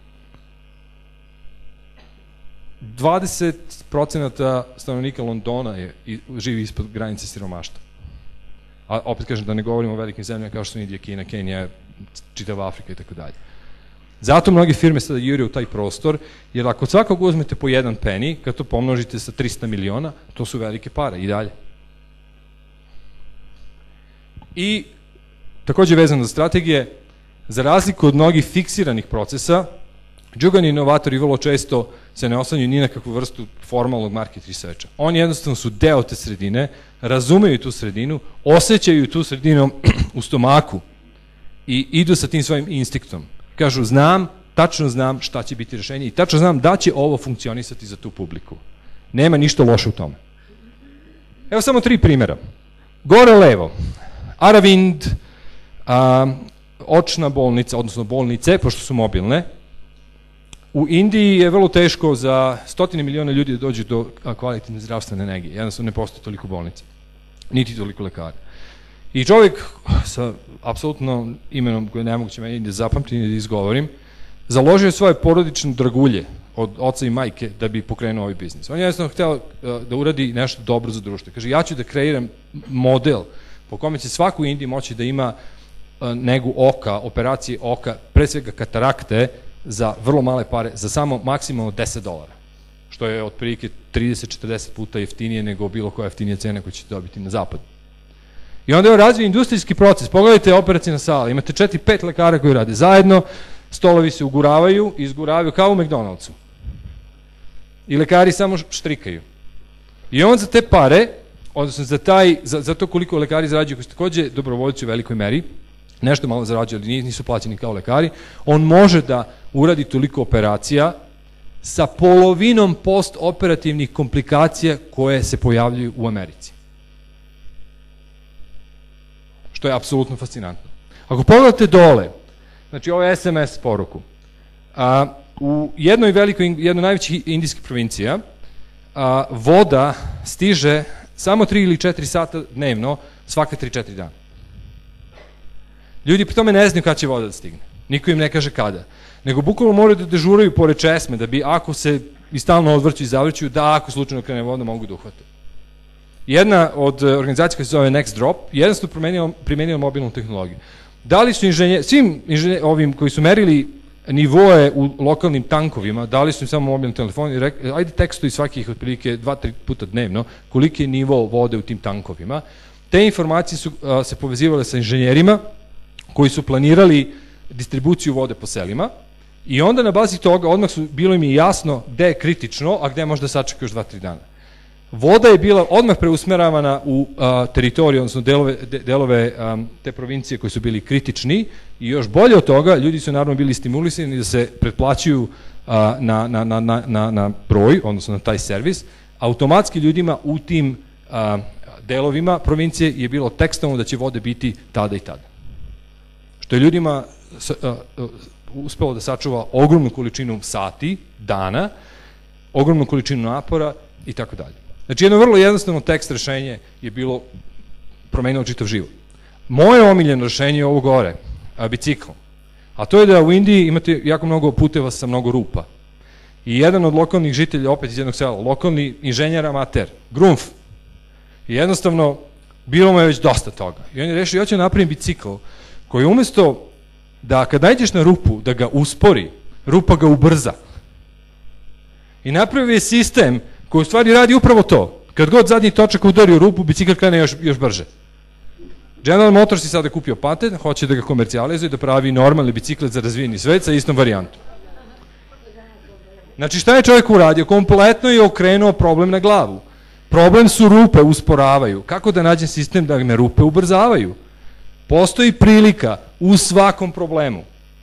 dvadeset procenta stanovnika Londona je, živi ispod granice siromaštva. A opet kažem da ne govorimo o velikim zemljama kao što su Indija, Kina, Kenija, čitava Afrika i tako dalje. Zato mnoge firme sada jure u taj prostor, jer ako svakog uzmete po jedan penny, kad to pomnožite sa trista miliona, to su velike pare i dalje. I takođe vezano za strategije, za razliku od mnogih fiksiranih procesa, džugani inovatori vrlo često se ne oslanjaju ni na kakvu vrstu formalnog market researcha. Oni jednostavno su deo te sredine, razumeju tu sredinu, osjećaju tu sredinu u stomaku i idu sa tim svojim instinktom. Kažu, znam, tačno znam šta će biti rešenje i tačno znam da će ovo funkcionisati za tu publiku. Nema ništa loše u tome. Evo samo tri primjera. Gore levo, Aravind, a, očna bolnica, odnosno bolnice, pošto su mobilne. U Indiji je vrlo teško za stotine miliona ljudi da dođu do kvalitetne zdravstvene nege. Jednostavno ne postoji toliko bolnica, niti toliko lekara. I čovjek sa apsolutno imenom koje ne moguće meni da zapamtim i da izgovorim, založio svoje porodične dragulje od oca i majke da bi pokrenuo ovaj biznis. On je jednostavno hteo da uradi nešto dobro za društvo. Kaže, ja ću da kreiram model po kome će svako u Indiji moći da ima negu oka, operacije oka, pre svega katarakte, za vrlo male pare, za samo maksimalno deset dolara, što je otprilike trideset do četrdeset puta jeftinije nego bilo koja jeftinija cena koju ćete dobiti na zapadu. I onda je razvio industrijski proces. Pogledajte operacijna sala, imate četiri pet lekara koji rade zajedno, stolovi se uguravaju i izguravaju kao u McDonald'su. I lekari samo štrikaju. I on za te pare, odnosno za, taj, za, za to koliko lekari zarađuju, koji su takođe dobrovoljci u velikoj meri, nešto malo zarađuju, ali nisu plaćeni kao lekari, on može da uradi toliko operacija sa polovinom postoperativnih komplikacija koje se pojavljuju u Americi. Što je apsolutno fascinantno. Ako pogledate dole, znači ovo je S M S poruku, a, u jednoj velikoj, jednoj najvećih indijskih provincija, a, voda stiže samo tri ili četiri sata dnevno, svake tri četiri dana. Ljudi pri tome ne znaju kada će voda da stigne. Niko im ne kaže kada. Nego bukvalno moraju da dežuraju pored česme, da bi ako se i stalno odvrću i zavrću, da ako slučajno krene voda mogu da uhvate. Jedna od organizacija koja se zove Next Drop jednostavno primenila mobilnu tehnologiju. Da li su inženjeri, svim inženjeri, ovim koji su merili nivoe u lokalnim tankovima, dali su im samo mobilni telefon i rekli, ajde tekstuju svakih otprilike dva tri puta dnevno, koliki je nivo vode u tim tankovima. Te informacije su a, se povezivale sa inženjerima koji su planirali distribuciju vode po selima i onda na bazi toga odmah su, bilo im je jasno gde je kritično, a gde može da sačeka još dva tri dana. Voda je bila odmah preusmeravana u a, teritoriju, odnosno delove, de, delove a, te provincije koji su bili kritični i još bolje od toga, ljudi su naravno bili stimulisani da se pretplaćuju a, na, na, na, na, na broj, odnosno na taj servis. Automatski ljudima u tim a, delovima provincije je bilo tekstovno da će vode biti tada i tada. Što je ljudima a, a, uspelo da sačuva ogromnu količinu sati, dana, ogromnu količinu napora i tako dalje. Znači, jedno vrlo jednostavno tekst rešenje je bilo promenilo čitav život. Moje omiljeno rešenje je ovo gore, a, bicikl. A to je da u Indiji imate jako mnogo puteva sa mnogo rupa. I jedan od lokalnih žitelja, opet iz jednog sela, lokalni inženjer amater, Grumf, i jednostavno bilo mu je već dosta toga. I on je rešio, ja ću napravim bicikl koji umesto da kad nađeš na rupu da ga uspori, rupa ga ubrza. I napravio je sistem koji u stvari radi upravo to. Kad god zadnji točak udari u rupu, bicikl krene još, još brže. General Motors je sada kupio patent, hoće da ga komercijalizuje, da pravi normalni biciklet za razvijeni svet sa istom varijantom. Znači šta je čovjek uradio? Kompletno je okrenuo problem na glavu. Problem su rupe, usporavaju. Kako da nađem sistem da me rupe ubrzavaju? Postoji prilika u svakom problemu.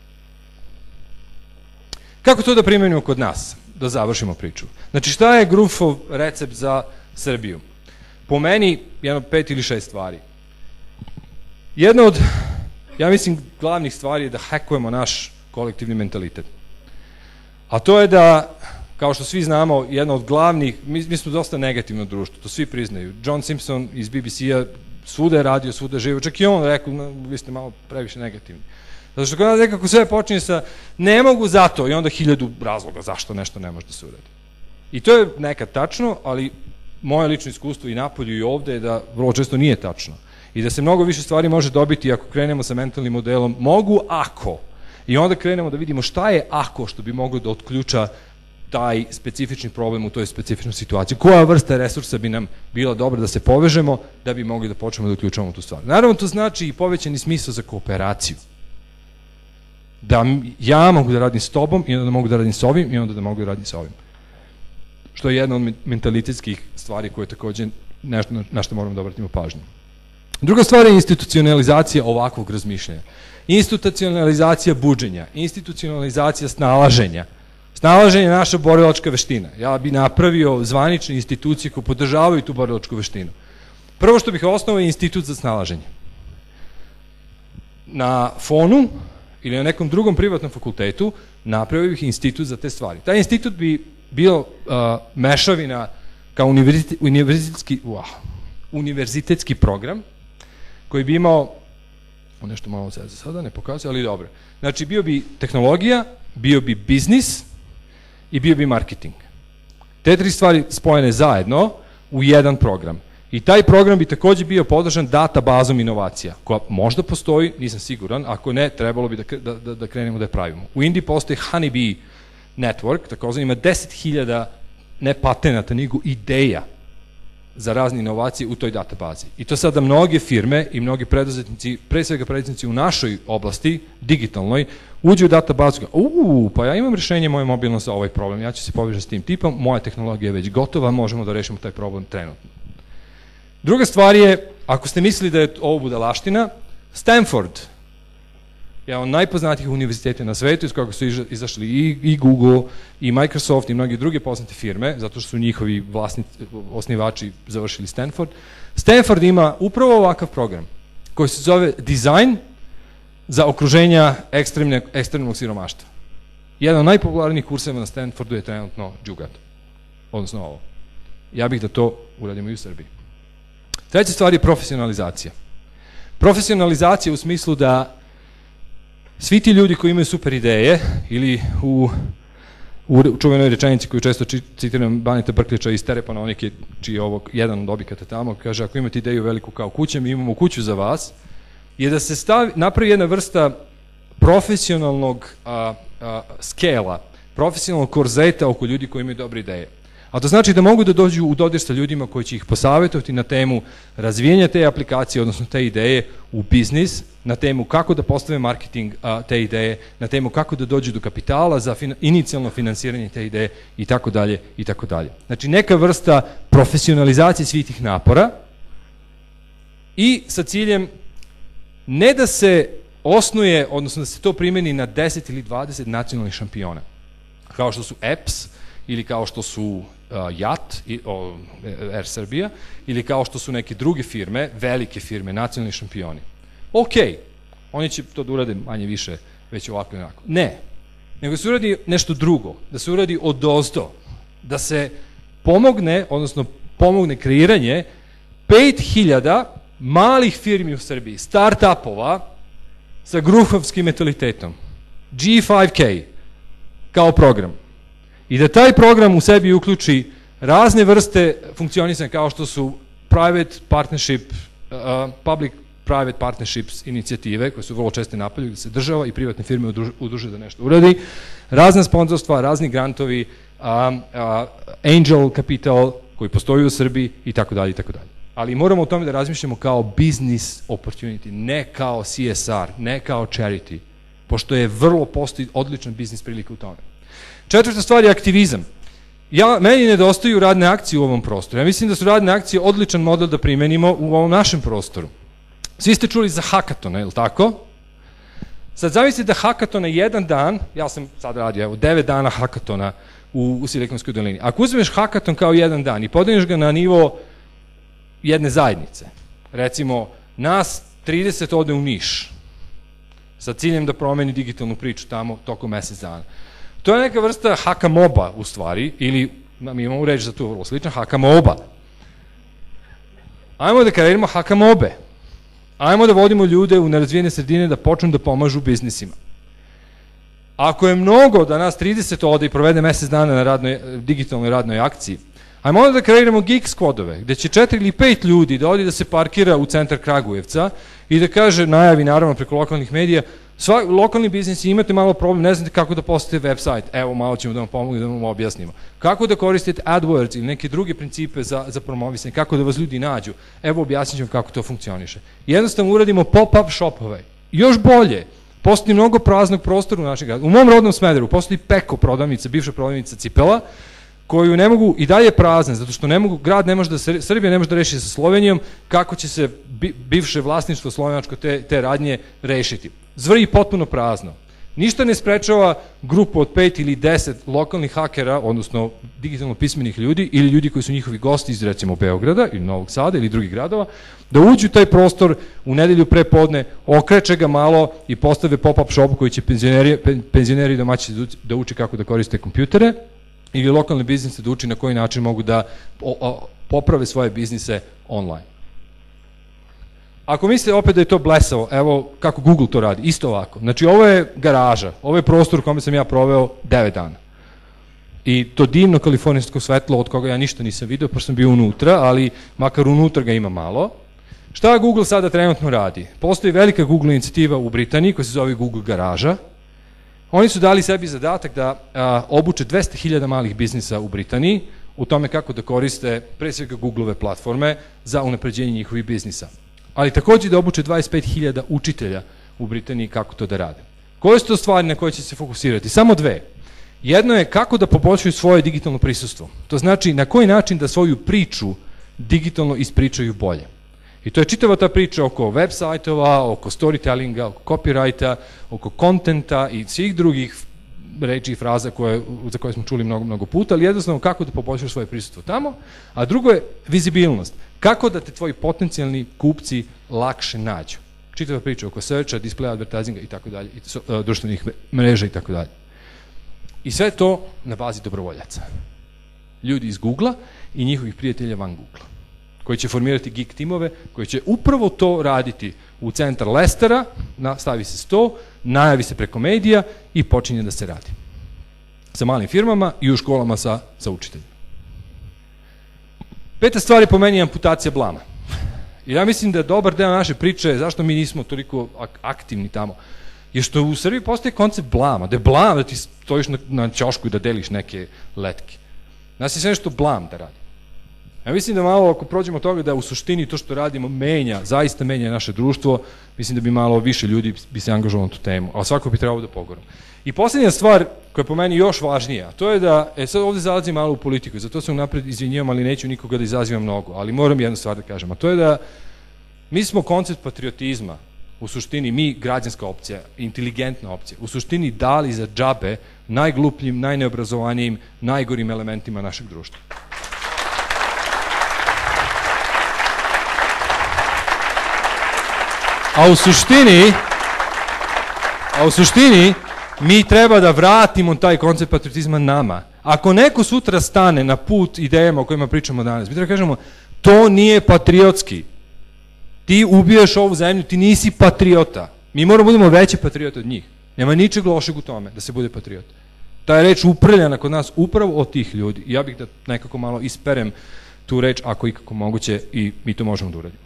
Kako to da primenimo kod nas? Da završimo priču. Znači, šta je Grufov recept za Srbiju? Po meni, jedno pet ili šest stvari. Jedna od, ja mislim, glavnih stvari je da hakujemo naš kolektivni mentalitet. A to je da, kao što svi znamo, jedna od glavnih, mi, mi smo dosta negativno društvo, to svi priznaju. John Simpson iz B B C-a svuda je radio, svuda je živo, čak i on rekao, no, vi ste malo previše negativni. Zato što kada nekako sve počinje sa ne mogu zato i onda hiljadu razloga zašto nešto ne može da se uradi. I to je nekad tačno, ali moje lično iskustvo i napolju i ovde je da vrlo često nije tačno. I da se mnogo više stvari može dobiti ako krenemo sa mentalnim modelom mogu ako. I onda krenemo da vidimo šta je ako što bi moglo da otključa taj specifični problem u toj specifičnoj situaciji. Koja vrsta resursa bi nam bila dobra da se povežemo da bi mogli da počnemo da uključavamo tu stvar. Naravno, to znači i povećani smisao za kooperaciju. Da ja mogu da radim s tobom i onda da mogu da radim s ovim i onda da mogu da radim s ovim. Što je jedna od mentalitetskih stvari koje takođe nešto na što moramo da obratimo pažnju. Druga stvar je institucionalizacija ovakvog razmišljanja. Institucionalizacija buđenja, institucionalizacija snalaženja. Snalaženje je naša borilačka veština. Ja bi napravio zvanične institucije koje podržavaju tu borilačku veštinu. Prvo što bih osnovao je institut za snalaženje. Na fonu ili na nekom drugom privatnom fakultetu napravio bih institut za te stvari. Taj institut bi bio uh, mešavina kao univerzit, univerzitetski, wow, univerzitetski program koji bi imao, nešto malo se za sada ne pokazuje, ali dobro. Znači, bio bi tehnologija, bio bi biznis i bio bi marketing. Te tri stvari spojene zajedno u jedan program. I taj program bi takođe bio podržan databazom inovacija, koja možda postoji, nisam siguran, ako ne, trebalo bi da, da, da krenemo da je pravimo. U Indiji postoji Honeybee Network, takozvani ima deset hiljada ne patenata, nego ideja za razne inovacije u toj databazi. I to sada mnoge firme i mnogi preduzetnici, pre svega preduzetnici u našoj oblasti, digitalnoj, uđu u databazu, uuu, pa ja imam rešenje moje mobilno za ovaj problem, ja ću se povežati s tim tipom, moja tehnologija je već gotova, možemo da rešimo taj problem trenutno. Druga stvar je, ako ste mislili da je ovo budalaština, Stanford, jedan od najpoznatijih univerziteta na svetu, iz koga su izašli i, i Google, i Microsoft, i mnogi druge poznate firme, zato što su njihovi vlasnici, osnivači završili Stanford. Stanford ima upravo ovakav program, koji se zove Design za okruženja ekstremne, ekstremnog siromaštva. Jedan od najpopularnijih kurseva na Stanfordu je trenutno Džugat, odnosno ovo. Ja bih da to uradimo i u Srbiji. Treća stvar je profesionalizacija. Profesionalizacija u smislu da svi ti ljudi koji imaju super ideje ili u, u čuvenoj rečenici koju često citiram Baneta Brklića iz Terepana, onik je čiji je ovog jedan od objekata tamo, kaže ako imate ideju veliku kao kuće, mi imamo kuću za vas, je da se stavi, napravi jedna vrsta profesionalnog a, a, skela, profesionalnog korzeta oko ljudi koji imaju dobre ideje. A to znači da mogu da dođu u dodir sa ljudima koji će ih posavjetovati na temu razvijenja te aplikacije, odnosno te ideje u biznis, na temu kako da postave marketing a, te ideje, na temu kako da dođu do kapitala za fin inicijalno finansiranje te ideje i tako dalje i tako dalje. Znači neka vrsta profesionalizacije svih tih napora i sa ciljem ne da se osnuje, odnosno da se to primeni na deset ili dvadeset nacionalnih šampiona, kao što su E P S, ili kao što su uh, J A T, i, o, Air Serbia, ili kao što su neke druge firme, velike firme, nacionalni šampioni. Ok, oni će to da urade manje više, već ovako i onako. Ne, nego se uradi nešto drugo, da se uradi odozdo, da se pomogne, odnosno pomogne kreiranje pet hiljada malih firmi u Srbiji, start-upova sa grufovskim mentalitetom, G pet K, kao program. I da taj program u sebi uključi razne vrste funkcionisanja kao što su private partnership, uh, public-private partnerships inicijative, koje su vrlo česte napolju, gde se država i privatne firme udruže da nešto uradi, razne sponzorstva, razni grantovi, uh, uh, angel capital koji postoji u Srbiji i tako dalje i tako dalje. Ali moramo o tome da razmišljamo kao business opportunity, ne kao C S R, ne kao charity, pošto je vrlo postoji odličan biznis prilika u tome. Četvrta stvar je aktivizam. Ja, meni nedostaju radne akcije u ovom prostoru. Ja mislim da su radne akcije odličan model da primenimo u ovom našem prostoru. Svi ste čuli za hackathon, je li tako? Sad zamislite da hakatona jedan dan, ja sam sad radio, evo, devet dana hakatona u, u Silikonskoj dolini. Ako uzmeš hakaton kao jedan dan i podiniš ga na nivo jedne zajednice, recimo, nas trideset ode u Niš, sa ciljem da promeni digitalnu priču tamo tokom mesec dana. To je neka vrsta hakamoba, u stvari, ili, mi imamo reći za to vrlo slično, hakamoba. Ajmo da kreiramo hakamobe. Ajmo da vodimo ljude u nerazvijene sredine da počnu da pomažu biznisima. Ako je mnogo da nas trideset ode i provede mesec dana na radnoj, digitalnoj radnoj akciji, ajmo onda da kreiramo geek squadove, gde će četiri ili pet ljudi da odi da se parkira u centar Kragujevca i da kaže, najavi naravno preko lokalnih medija, sva, lokalni biznisi, imate malo problem, ne znate kako da postavite website, evo malo ćemo da vam pomogu da vam objasnimo. Kako da koristite AdWords ili neke druge principe za, za promovisanje, kako da vas ljudi nađu, evo objasnit ćemo kako to funkcioniše. Jednostavno uradimo pop-up shopove. Još bolje, postoji mnogo praznog prostora u našem gradu. U mom rodnom Smederevu postoji Peko prodavnica, bivša prodavnica cipela, koju ne mogu, i dalje prazne, zato što ne mogu, grad ne može da, Srbija ne može da reši sa Slovenijom, kako će se bi, bivše vlasništvo slovenačko te, te radnje rešiti. Zvrji potpuno prazno. Ništa ne sprečava grupu od pet ili deset lokalnih hakera, odnosno digitalno pismenih ljudi, ili ljudi koji su njihovi gosti iz, recimo, Beograda ili Novog Sada ili drugih gradova, da uđu u taj prostor u nedelju pre podne, okreće ga malo i postave pop-up shop koji će penzioneri, penzioneri domaći da uči kako da koriste kompjutere, ili lokalne biznise da uči na koji način mogu da poprave svoje biznise online. Ako mislite opet da je to blesavo, evo kako Google to radi, isto ovako. Znači, ovo je garaža, ovo je prostor u kome sam ja proveo devet dana. I to divno kalifornijsko svetlo od koga ja ništa nisam video, pošto sam bio unutra, ali makar unutra ga ima malo. Šta Google sada trenutno radi? Postoji velika Google inicijativa u Britaniji koja se zove Google garaža. Oni su dali sebi zadatak da a, obuče dvesta hiljada malih biznisa u Britaniji u tome kako da koriste pre svega Google-ove platforme za unapređenje njihovih biznisa. Ali takođe da obuče dvadeset pet hiljada učitelja u Britaniji kako to da rade. Koje su to stvari na koje će se fokusirati? Samo dve. Jedno je kako da poboljšaju svoje digitalno prisustvo. To znači na koji način da svoju priču digitalno ispričaju bolje. I to je čitava ta priča oko web sajtova, oko storytellinga, oko copyrighta, oko kontenta i svih drugih reči i fraza koje, za koje smo čuli mnogo, mnogo puta, ali jednostavno kako da poboljšaš svoje prisustvo tamo. A drugo je vizibilnost. Kako da te tvoji potencijalni kupci lakše nađu. Čitava priča oko searcha, display advertisinga i tako dalje, i društvenih mreža i tako dalje. I sve to na bazi dobrovoljaca. Ljudi iz Google-a i njihovih prijatelja van Google-a, koji će formirati geek timove, koji će upravo to raditi u centar Lestera, stavi se sto, najavi se preko medija i počinje da se radi. Sa malim firmama i u školama sa, sa učiteljima. Peta stvar je po meni amputacija blama. I ja mislim da dobar deo naše priče, zašto mi nismo toliko aktivni tamo, je što u Srbiji postoji koncept blama, da je blam da ti stojiš na, na ćošku i da deliš neke letke. Nas je sve nešto blam da radi. Ja mislim da malo, ako prođemo od toga da u suštini to što radimo menja, zaista menja naše društvo, mislim da bi malo više ljudi bi se angažovalo na tu temu, ali svako bi trebalo da pogoram. I posljednja stvar koja je po meni još važnija, to je da, e sad ovde zalazim malo u politiku, zato se unapred izvinjavam, ali neću nikoga da izazivam mnogo, ali moram jednu stvar da kažem, a to je da mi smo koncept patriotizma, u suštini mi, građanska opcija, inteligentna opcija, u suštini dali za džabe najglupljim, najneobrazovanijim, najgorim elementima našeg društva. A u suštini, a u suštini, mi treba da vratimo taj koncept patriotizma nama. Ako neko sutra stane na put idejama o kojima pričamo danas, mi treba da kažemo, to nije patriotski. Ti ubijaš ovu zemlju, ti nisi patriota. Mi moramo budemo veće patriote od njih. Nema ničeg lošeg u tome da se bude patriot. Ta je reč uprljana kod nas upravo od tih ljudi. I ja bih da nekako malo isperem tu reč, ako ikako moguće, i mi to možemo da uradimo.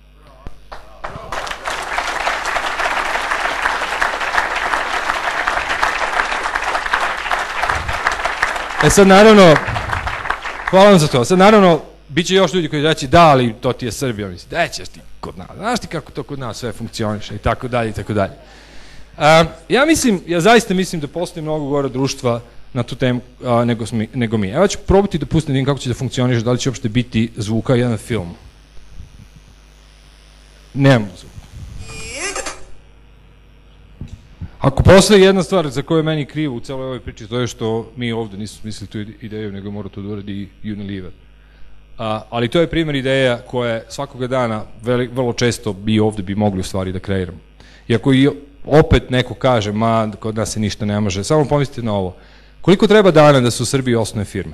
E sad naravno, hvala vam za to, sad naravno, bit će još ljudi koji reći da, ali to ti je Srbija, misli, da ćeš ti kod nas, znaš ti kako to kod nas sve funkcioniše i tako dalje i tako dalje. Ja mislim, ja zaista mislim da postoji mnogo gore društva na tu temu a, nego, smi, nego mi. Evo ću probati da pustim da vidim kako će da funkcioniše, da li će uopšte biti zvuka jedan film. Nemamo zvuka. Ako postoji jedna stvar za koju je meni krivo u celoj ovoj priči, to je što mi ovde nismo smislili tu ideju, nego mora to da uradi Unilever. A, ali to je primjer ideja koja svakoga dana veli, vrlo često bi ovde bi mogli u stvari da kreiramo. I ako i opet neko kaže, ma, kod nas se ništa ne može, samo pomislite na ovo. Koliko treba dana da se u Srbiji osnuje firma?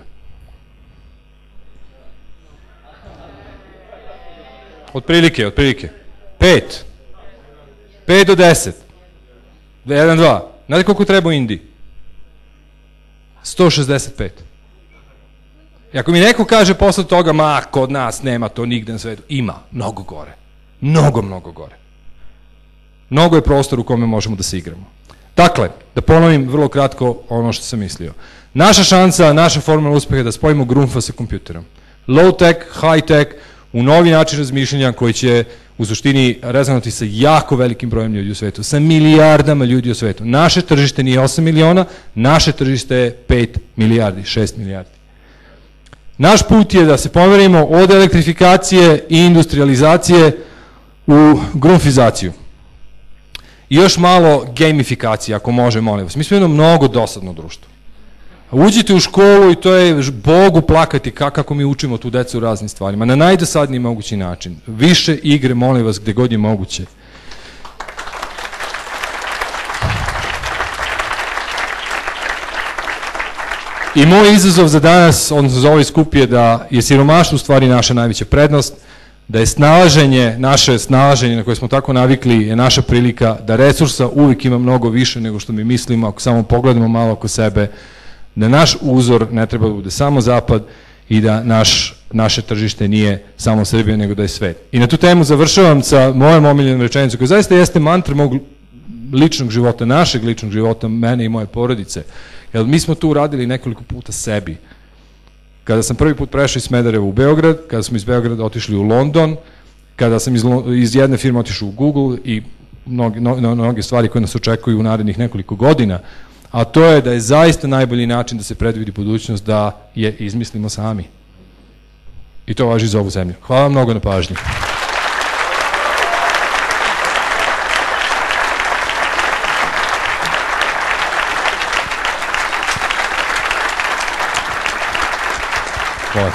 Otprilike, otprilike. Pet. Pet do deset. Jedan, dva. Znate koliko treba u Indiji? sto šezdeset pet. I ako mi neko kaže posle toga, ma, kod nas nema to nigde na svetu, ima, mnogo gore. Mnogo, mnogo gore. Mnogo je prostor u kome možemo da se igramo. Dakle, da ponovim vrlo kratko ono što sam mislio. Naša šansa, naša formula uspeha je da spojimo Grunfa sa kompjuterom. Low tech, high tech, u novi način razmišljanja koji će u suštini rezonovati sa jako velikim brojem ljudi u svetu, sa milijardama ljudi u svetu. Naše tržište nije osam miliona, naše tržište je pet milijardi, šest milijardi. Naš put je da se pomerimo od elektrifikacije i industrializacije u grunfizaciju. I još malo gamifikacije, ako može, molim vas. Mi smo jedno mnogo dosadno društvo. Uđite u školu i to je Bogu plakati kako mi učimo tu decu u raznim stvarima. Na najdosadniji mogući način. Više igre, molim vas, gde god je moguće. I moj izazov za danas, odnosno za ovaj skup je da je siromaštvo u stvari naša najveća prednost, da je snalaženje, naše snalaženje na koje smo tako navikli je naša prilika, da resursa uvijek ima mnogo više nego što mi mislimo, ako samo pogledamo malo oko sebe, da naš uzor ne treba da bude samo zapad i da naš, naše tržište nije samo Srbija, nego da je svet. I na tu temu završavam sa mojom omiljenom rečenicom, koja zaista jeste mantra mog ličnog života, našeg ličnog života, mene i moje porodice. Jer mi smo tu uradili nekoliko puta sebi. Kada sam prvi put prešao iz Smedereva u Beograd, kada smo iz Beograda otišli u London, kada sam iz, iz jedne firme otišao u Google i mnoge, no, mnoge stvari koje nas očekuju u narednih nekoliko godina, a to je da je zaista najbolji način da se predvidi budućnost da je izmislimo sami. I to važi za ovu zemlju. Hvala vam mnogo na pažnji. Hvala.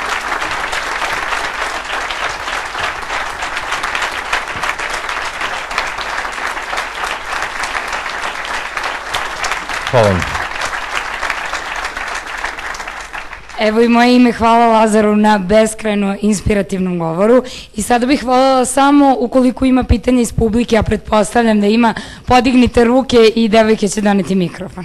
Hvala vam. Evo i moje ime, hvala Lazaru na beskrajno inspirativnom govoru i sada bih voljela samo, ukoliko ima pitanja iz publike, a pretpostavljam da ima, podignite ruke i devojke će doneti mikrofon.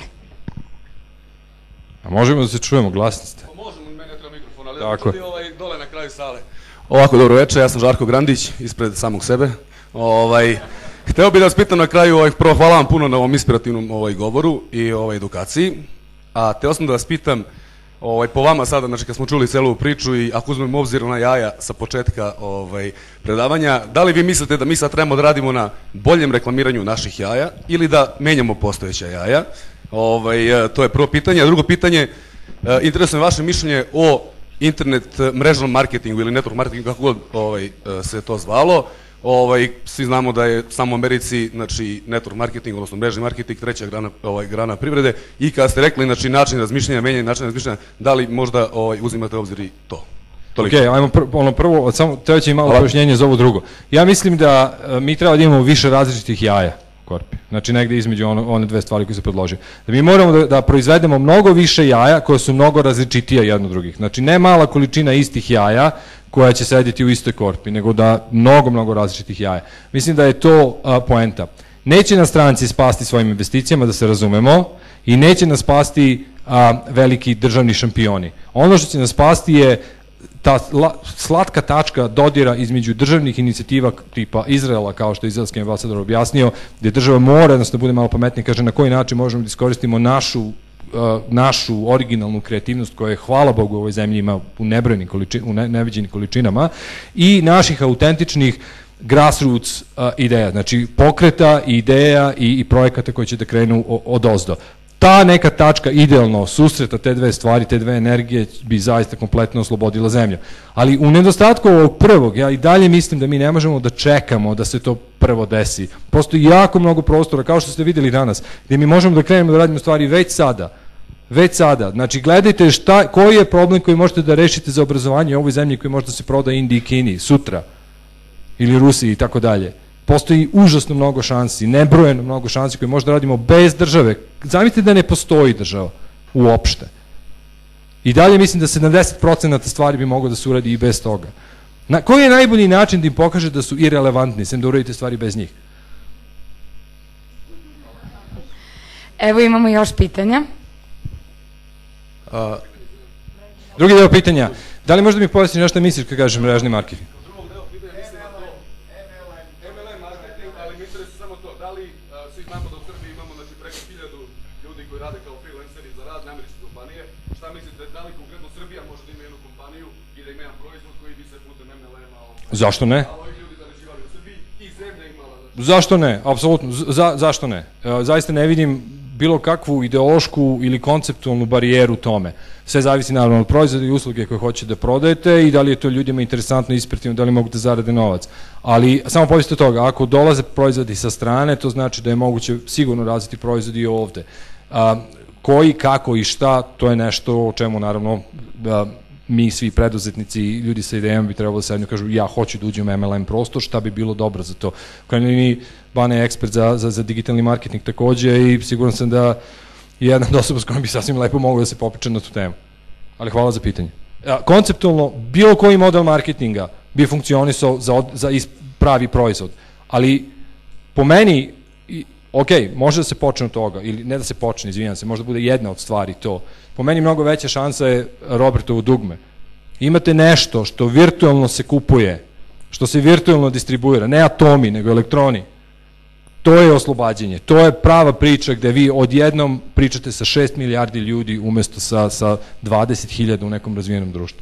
A možemo da se čujemo, glasni ste. Možemo, meni ne treba mikrofon, ali tako čuli ovaj dole na kraju sale. Ovako, dobro večer, ja sam Žarko Grandić, ispred samog sebe. Ovaj, hteo bih da vas pitam na kraju, ovaj, prvo hvala vam puno na ovom inspirativnom ovaj, govoru i ovaj, edukaciji, a hteo sam da vas pitam, ovaj, po vama sada, znači kad smo čuli celu priču i ako uzmemo obzir na jaja sa početka ovaj, predavanja, da li vi mislite da mi sad trebamo da radimo na boljem reklamiranju naših jaja ili da menjamo postojeća jaja? Ovaj, to je prvo pitanje, a drugo pitanje, interesuje me vaše mišljenje o internet mrežnom marketingu ili network marketingu, kako god ovaj, se to zvalo. Ovaj, svi znamo da je samo u Americi, znači, network marketing, odnosno mrežni marketing, treća grana, ovaj, grana privrede. I kada ste rekli, znači, način razmišljanja, menjanje načina razmišljanja, da li možda ovaj, uzimate obzir i to? Toliko. Ok, ajmo pr ono prvo, samo treba će i malo pojašnjenje za ovo drugo. Ja mislim da a, mi treba da imamo više različitih jaja, Korpi. Znači, negde između ono, one dve stvari koje se predložio. Da mi moramo da, da proizvedemo mnogo više jaja koje su mnogo različitija jedno od drugih. Znači, ne mala količina istih jaja koja će sediti u istoj korpi, nego da mnogo, mnogo različitih jaja. Mislim da je to a, poenta. Neće nas stranci spasti svojim investicijama, da se razumemo, i neće nas spasti a, veliki državni šampioni. Ono što će nas spasti je ta slatka tačka dodira između državnih inicijativa tipa Izraela, kao što je izraelski ambasador objasnio, gdje država mora, jednostavno bude malo pametnije, kaže na koji način možemo da iskoristimo našu našu originalnu kreativnost koja je, hvala Bogu, u ovoj zemlji ima u nebrojnim količinama, u neviđenim količinama, i naših autentičnih grassroots uh, ideja, znači pokreta, ideja i, i projekata koji će da krenu odozdo. ta neka tačka idealno susreta te dve stvari, te dve energije bi zaista kompletno oslobodila zemlju. Ali u nedostatku ovog prvog, ja i dalje mislim da mi ne možemo da čekamo da se to prvo desi. Postoji jako mnogo prostora, kao što ste videli danas, gdje mi možemo da krenemo da radimo stvari već sada. Već sada. Znači, gledajte šta, koji je problem koji možete da rešite za obrazovanje u ovoj zemlji koji može da se proda Indiji i Kini sutra, ili Rusiji i tako dalje. Postoji užasno mnogo šansi, nebrojeno mnogo šansi koje možda radimo bez države. Zamislite da ne postoji država uopšte. I dalje mislim da sedamdeset procenata stvari bi moglo da se uradi i bez toga. Na, koji je najbolji način da im pokaže da su irelevantni, sem da uradite stvari bez njih? Evo imamo još pitanja. A, Drugi deo pitanja, da li možda mi pojasniš nešto misliš kad kažeš mrežni marketing? Zašto ne? Zašto ne? Apsolutno. Za, zašto ne? E, zaista ne vidim bilo kakvu ideološku ili konceptualnu barijeru tome. Sve zavisi naravno od proizvoda i usluge koje hoćete da prodajete i da li je to ljudima interesantno, ispratimo, da li mogu da zarade novac. Ali samo povisite toga, ako dolaze proizvodi sa strane, to znači da je moguće sigurno razviti proizvodi i ovde. A, koji, kako i šta, to je nešto o čemu naravno da, mi svi preduzetnici i ljudi sa idejama bi trebalo da sednu kažu ja hoću da uđem u M L M prostor, šta bi bilo dobro za to. U krajnjoj liniji, Bane je ekspert za, za, za digitalni marketing takođe i siguran sam da je jedna od osoba s kojom bi sasvim lepo mogao da se popriča na tu temu. Ali hvala za pitanje. A, konceptualno, bilo koji model marketinga bi funkcionisao za, od, za pravi proizvod, ali po meni, ok, može da se počne od toga, ili ne da se počne, izvinjam se, možda bude jedna od stvari to. Po meni mnogo veća šansa je Robertovo dugme. Imate nešto što virtualno se kupuje, što se virtualno distribuira, ne atomi, nego elektroni. To je oslobađanje, to je prava priča gde vi odjednom pričate sa šest milijardi ljudi umesto sa, sa dvadeset hiljada u nekom razvijenom društvu.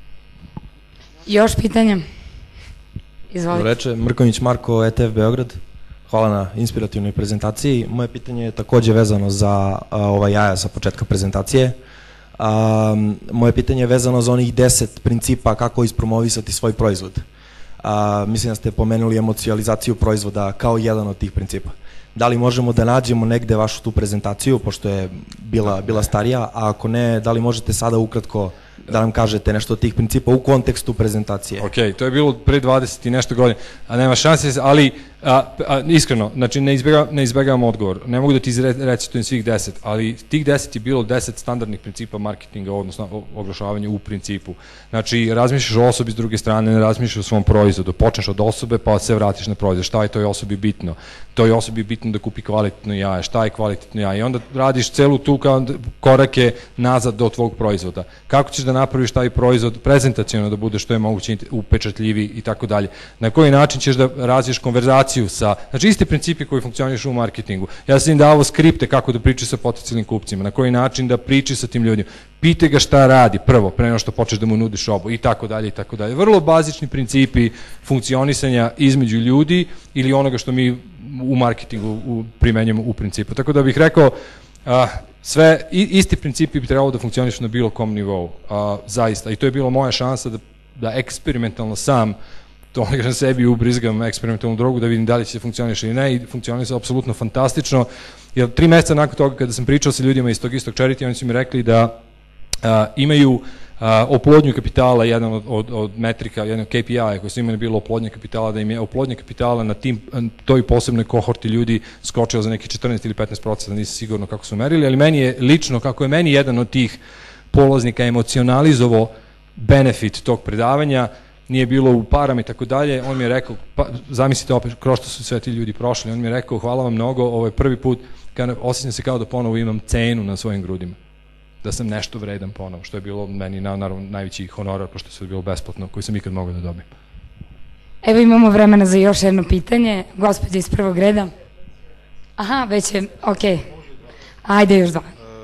Još pitanja? Izvolite. Reče, Mrkonjić Marko, E T F Beograd. Hvala na inspirativnoj prezentaciji. Moje pitanje je takođe vezano za a, ova jaja sa početka prezentacije. A, moje pitanje je vezano za onih deset principa kako ispromovisati svoj proizvod. A, mislim da ste pomenuli emocionalizaciju proizvoda kao jedan od tih principa. Da li možemo da nađemo negde vašu tu prezentaciju, pošto je bila, bila starija, a ako ne, da li možete sada ukratko da nam kažete nešto od tih principa u kontekstu prezentacije? Ok, to je bilo pre dvadeset i nešto godina, a nema šanse, ali a, a, iskreno, znači ne, izbjega, ne izbjegavam odgovor, ne mogu da ti recitujem svih deset, ali tih deset je bilo deset standardnih principa marketinga, odnosno oglašavanja u principu. Znači, razmišljaš o osobi s druge strane, ne razmišljaš o svom proizvodu, počneš od osobe pa se vratiš na proizvod, šta je toj osobi bitno? Toj osobi bitno da kupi kvalitetno jaje, šta je kvalitetno jaje? I onda radiš celu tu korake nazad do tvog proizvoda. Kako ćeš da napraviš taj proizvod prezentaciono da bude što je moguće upečatljiviji i tako dalje. Na koji način ćeš da razviješ konverzaciju sa, znači isti principi koji funkcionišu u marketingu. Ja sam im davao skripte kako da pričaš sa potencijalnim kupcima, na koji način da pričaš sa tim ljudima. Pite ga šta radi prvo, pre nego što počneš da mu nudiš robu i tako dalje i tako dalje. Vrlo bazični principi funkcionisanja između ljudi ili onoga što mi u marketingu primenjamo u principu. Tako da bih rekao, a, sve, isti principi bi trebalo da funkcionišu na bilo kom nivou, a, zaista. I to je bila moja šansa da, da eksperimentalno sam to na sebi ubrizgam eksperimentalnu drogu da vidim da li će se funkcioniše ili ne i funkcioniše apsolutno fantastično. Jer tri meseca nakon toga kada sam pričao sa ljudima iz tog istog charity, oni su mi rekli da a, imaju a, oplodnju kapitala, jedan od, od, od metrika, jedan od K P I-a koji su imali bilo oplodnja kapitala, da im je oplodnja kapitala na tim, toj posebnoj kohorti ljudi skočila za neki četrnaest ili petnaest procenta, nisam sigurno kako su merili, ali meni je lično, kako je meni jedan od tih polaznika emocionalizovao benefit tog predavanja, nije bilo u parama i tako dalje, on mi je rekao, pa, zamislite opet, kroz što su sve ti ljudi prošli, on mi je rekao, hvala vam mnogo, ovo je prvi put, kada osjećam se kao da ponovo imam cenu na svojim grudima, da sam nešto vredan ponovo, što je bilo meni naravno najveći honorar, pošto se je bilo besplatno, koji sam ikad mogao da dobijem. Evo imamo vremena za još jedno pitanje, gospođa iz prvog reda. Aha, već je, okej. Ajde još dva.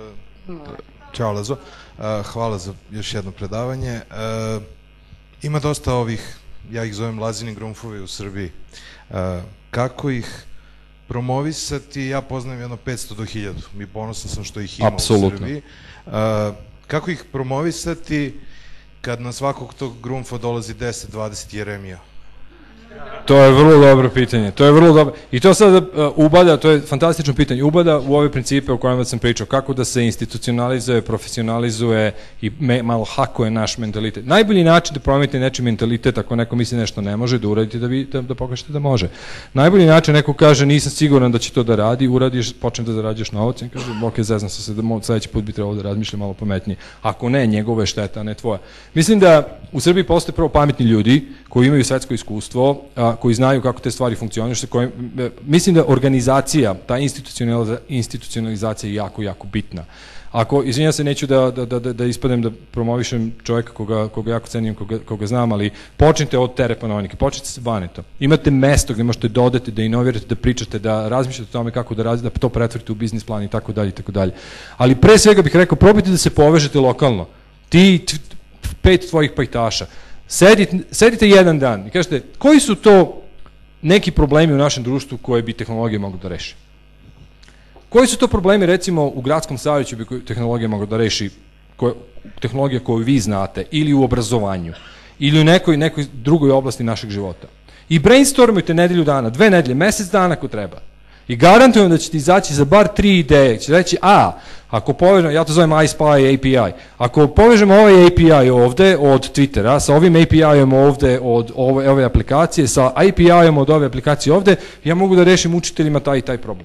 Ćao Lazo, hvala za još jedno predavanje. Ima dosta ovih, ja ih zovem lazini grunfovi u Srbiji. Kako ih promovisati, ja poznajem jedno petsto do hiljadu, mi ponosan sam što ih ima Apsolutno. u Srbiji. Uh, kako ih promovisati kad na svakog tog grumfa dolazi deset dvadeset Jeremija? To je vrlo dobro pitanje, to je vrlo dobro, i to sad uh, ubada, to je fantastično pitanje, ubada u ove principe o kojima sam pričao, kako da se institucionalizuje, profesionalizuje i me, malo hakuje naš mentalitet. Najbolji način da promenite nečiji mentalitet, ako neko misli nešto ne može, da uradite da, vi, da, da pokažete da može. Najbolji način, neko kaže nisam siguran da će to da radi, uradiš, počne da zarađuješ novac i kaže, ok, zeznam se da sledeći put bi trebalo da razmišljam malo pametnije. Ako ne, njegove šteta, a ne tvoja. Mislim da u Srbiji postoje prvo pametni ljudi koji imaju svetsko iskustvo, a, koji znaju kako te stvari funkcionišu, koji, mislim da organizacija, ta institucionalizacija je jako, jako bitna. Ako, izvinjam se, neću da, da, da, da ispadem da promovišem čovjeka koga, koga jako cenim, koga, koga znam, ali počnite od terepanovnike, počnite se Banetom. Imate mesto gde možete dodati, da inovirate, da pričate, da razmišljate o tome kako da radite, da to pretvorite u biznis plan i tako dalje i tako dalje. Ali pre svega bih rekao, probajte da se povežete lokalno. Ti pet tvojih pajtaša. Sedite, sedite jedan dan i kažete, koji su to neki problemi u našem društvu koje bi tehnologija mogla da reši? Koji su to problemi, recimo, u gradskom saobraćaju bi tehnologija mogla da reši, koje, tehnologija koju vi znate, ili u obrazovanju, ili u nekoj, nekoj drugoj oblasti našeg života? I brainstormujte nedelju dana, dve nedelje, mesec dana ako treba. I garantujem da ćete izaći za bar tri ideje. Ćete reći, a, ako povežemo, ja to zovem iSpy A P I, ako povežemo ovaj A P I ovde od Twittera, sa ovim A P I-om ovde od ove, ove aplikacije, sa A P I-om od ove aplikacije ovde, ja mogu da rešim učiteljima taj i taj problem.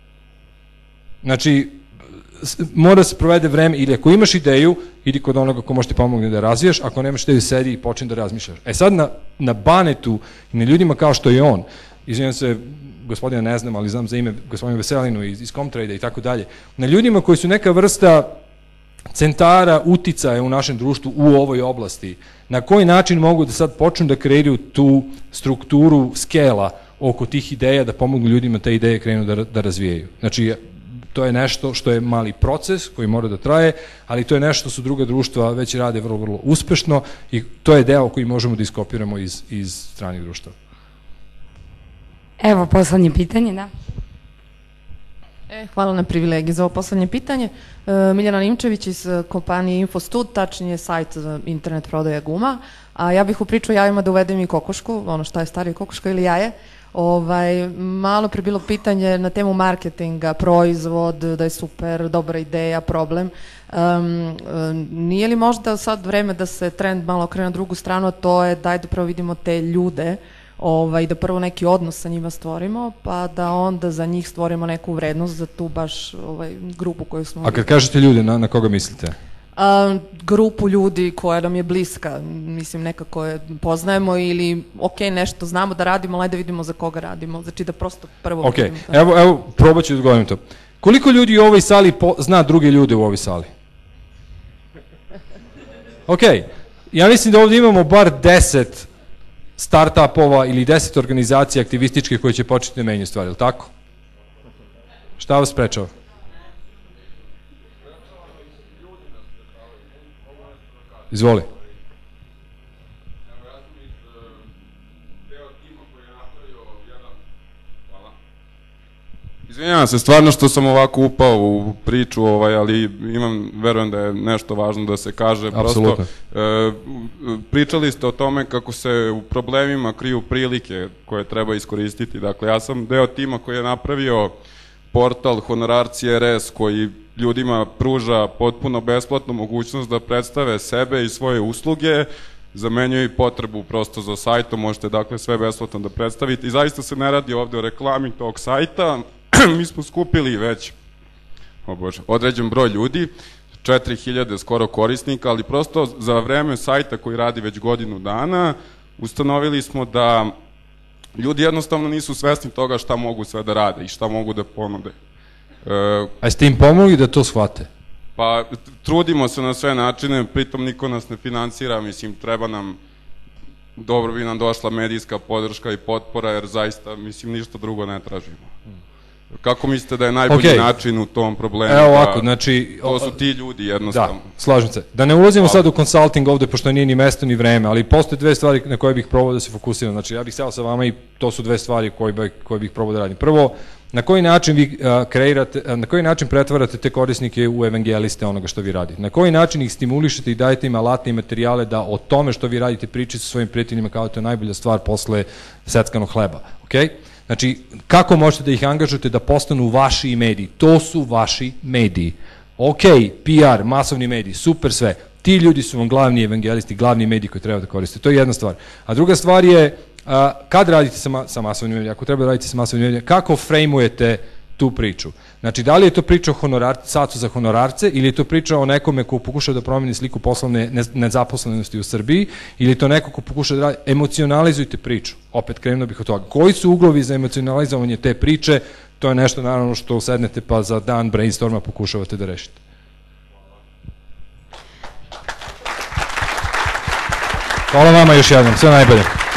Znači, mora se provede vreme, ili ako imaš ideju, idi kod onoga ko može ti pomogne da razvijaš, ako nemaš ideju, sedi i počni da razmišljaš. E sad na, na Banetu i na ljudima kao što je on, izvinjam se, gospodina ne znam, ali znam za ime gospodina Veselinu iz, iz Comtrade i tako dalje, na ljudima koji su neka vrsta centara uticaja u našem društvu u ovoj oblasti, na koji način mogu da sad počnu da kreiraju tu strukturu skela oko tih ideja, da pomognu ljudima te ideje krenu da, da razvijaju. Znači, to je nešto što je mali proces koji mora da traje, ali to je nešto što su druga društva već rade vrlo, vrlo uspešno i to je deo koji možemo da iskopiramo iz, iz stranih društva. Evo, poslednje pitanje, da. E, hvala na privilegiji za ovo poslednje pitanje. E, Miljana Nimčević iz kompanije Infostud, tačnije sajt za internet prodaja guma, a ja bih u priču o jajima da uvedem i kokošku, ono šta je starije, kokoška ili jaje. Ovaj, malo pre bilo pitanje na temu marketinga, proizvod, da je super, dobra ideja, problem. Um, nije li možda sad vreme da se trend malo okrene na drugu stranu, a to je daj da prvo vidimo te ljude, ovaj, da prvo neki odnos sa njima stvorimo, pa da onda za njih stvorimo neku vrednost za tu baš ovaj, grupu koju smo... A kad kažete ljude, na, na koga mislite? A, grupu ljudi koja nam je bliska, mislim nekako je poznajemo ili ok, nešto znamo da radimo, ali da vidimo za koga radimo, znači da prosto prvo... Ok, vidimo, da. evo, evo, probat ću da odgovorim to. Koliko ljudi u ovoj sali po, zna druge ljude u ovoj sali? Ok, ja mislim da ovdje imamo bar deset start-upova ili deset organizacija aktivističkih koje će početi da menjaju stvari, ili tako? Šta vas sprečava? Izvoli. Izvinjavam se, stvarno što sam ovako upao u priču, ovaj, ali imam, verujem da je nešto važno da se kaže. Apsolutno. Prosto, e, pričali ste o tome kako se u problemima kriju prilike koje treba iskoristiti. Dakle, ja sam deo tima koji je napravio portal Honorarci R S koji ljudima pruža potpuno besplatnu mogućnost da predstave sebe i svoje usluge, zamenjuju i potrebu prosto za sajtom, možete dakle sve besplatno da predstavite i zaista se ne radi ovde o reklami tog sajta. Mi smo skupili već o Bože, određen broj ljudi, četiri hiljade skoro korisnika, ali prosto za vreme sajta koji radi već godinu dana ustanovili smo da ljudi jednostavno nisu svesni toga šta mogu sve da rade i šta mogu da ponude. E, A ste im pomogli da to shvate? Pa trudimo se na sve načine, pritom niko nas ne finansira, mislim treba nam, dobro bi nam došla medijska podrška i potpora jer zaista, mislim, ništa drugo ne tražimo. Kako mislite da je najbolji Okay. način u tom problemu? Evo ovako, da, znači... To su ti ljudi jednostavno. Da, slažem se. Da ne ulazimo sad u consulting ovde, pošto nije ni mesto ni vreme, ali postoje dve stvari na koje bih probao da se fokusiram. Znači, ja bih seo sa vama i to su dve stvari koje bih, koje bih probao da radim. Prvo, na koji način vi uh, kreirate, uh, na koji način pretvarate te korisnike u evangeliste onoga što vi radite? Na koji način ih stimulišete i dajete im alatne i materijale da o tome što vi radite pričate sa svojim prijateljima kao to je najbolja stvar posle seckanog hleba, okej? Okay? Znači, kako možete da ih angažujete da postanu vaši mediji? To su vaši mediji. Ok, P R, masovni mediji, super sve. Ti ljudi su vam glavni evangelisti, glavni mediji koji treba da koriste. To je jedna stvar. A druga stvar je, a, kad radite sa, ma, sa masovnim medijima, ako treba da radite sa masovnim medijima, kako frejmujete tu priču? Znači, da li je to priča o honorar, sacu za honorarce ili je to priča o nekome ko pokuša da promeni sliku poslovne ne, nezaposlenosti u Srbiji ili je to neko ko pokuša da radi, emocionalizujte priču. Opet krenuo bih od toga. Koji su uglovi za emocionalizovanje te priče? To je nešto naravno što sednete pa za dan brainstorma pokušavate da rešite. Hvala vama još jednom, sve najbolje.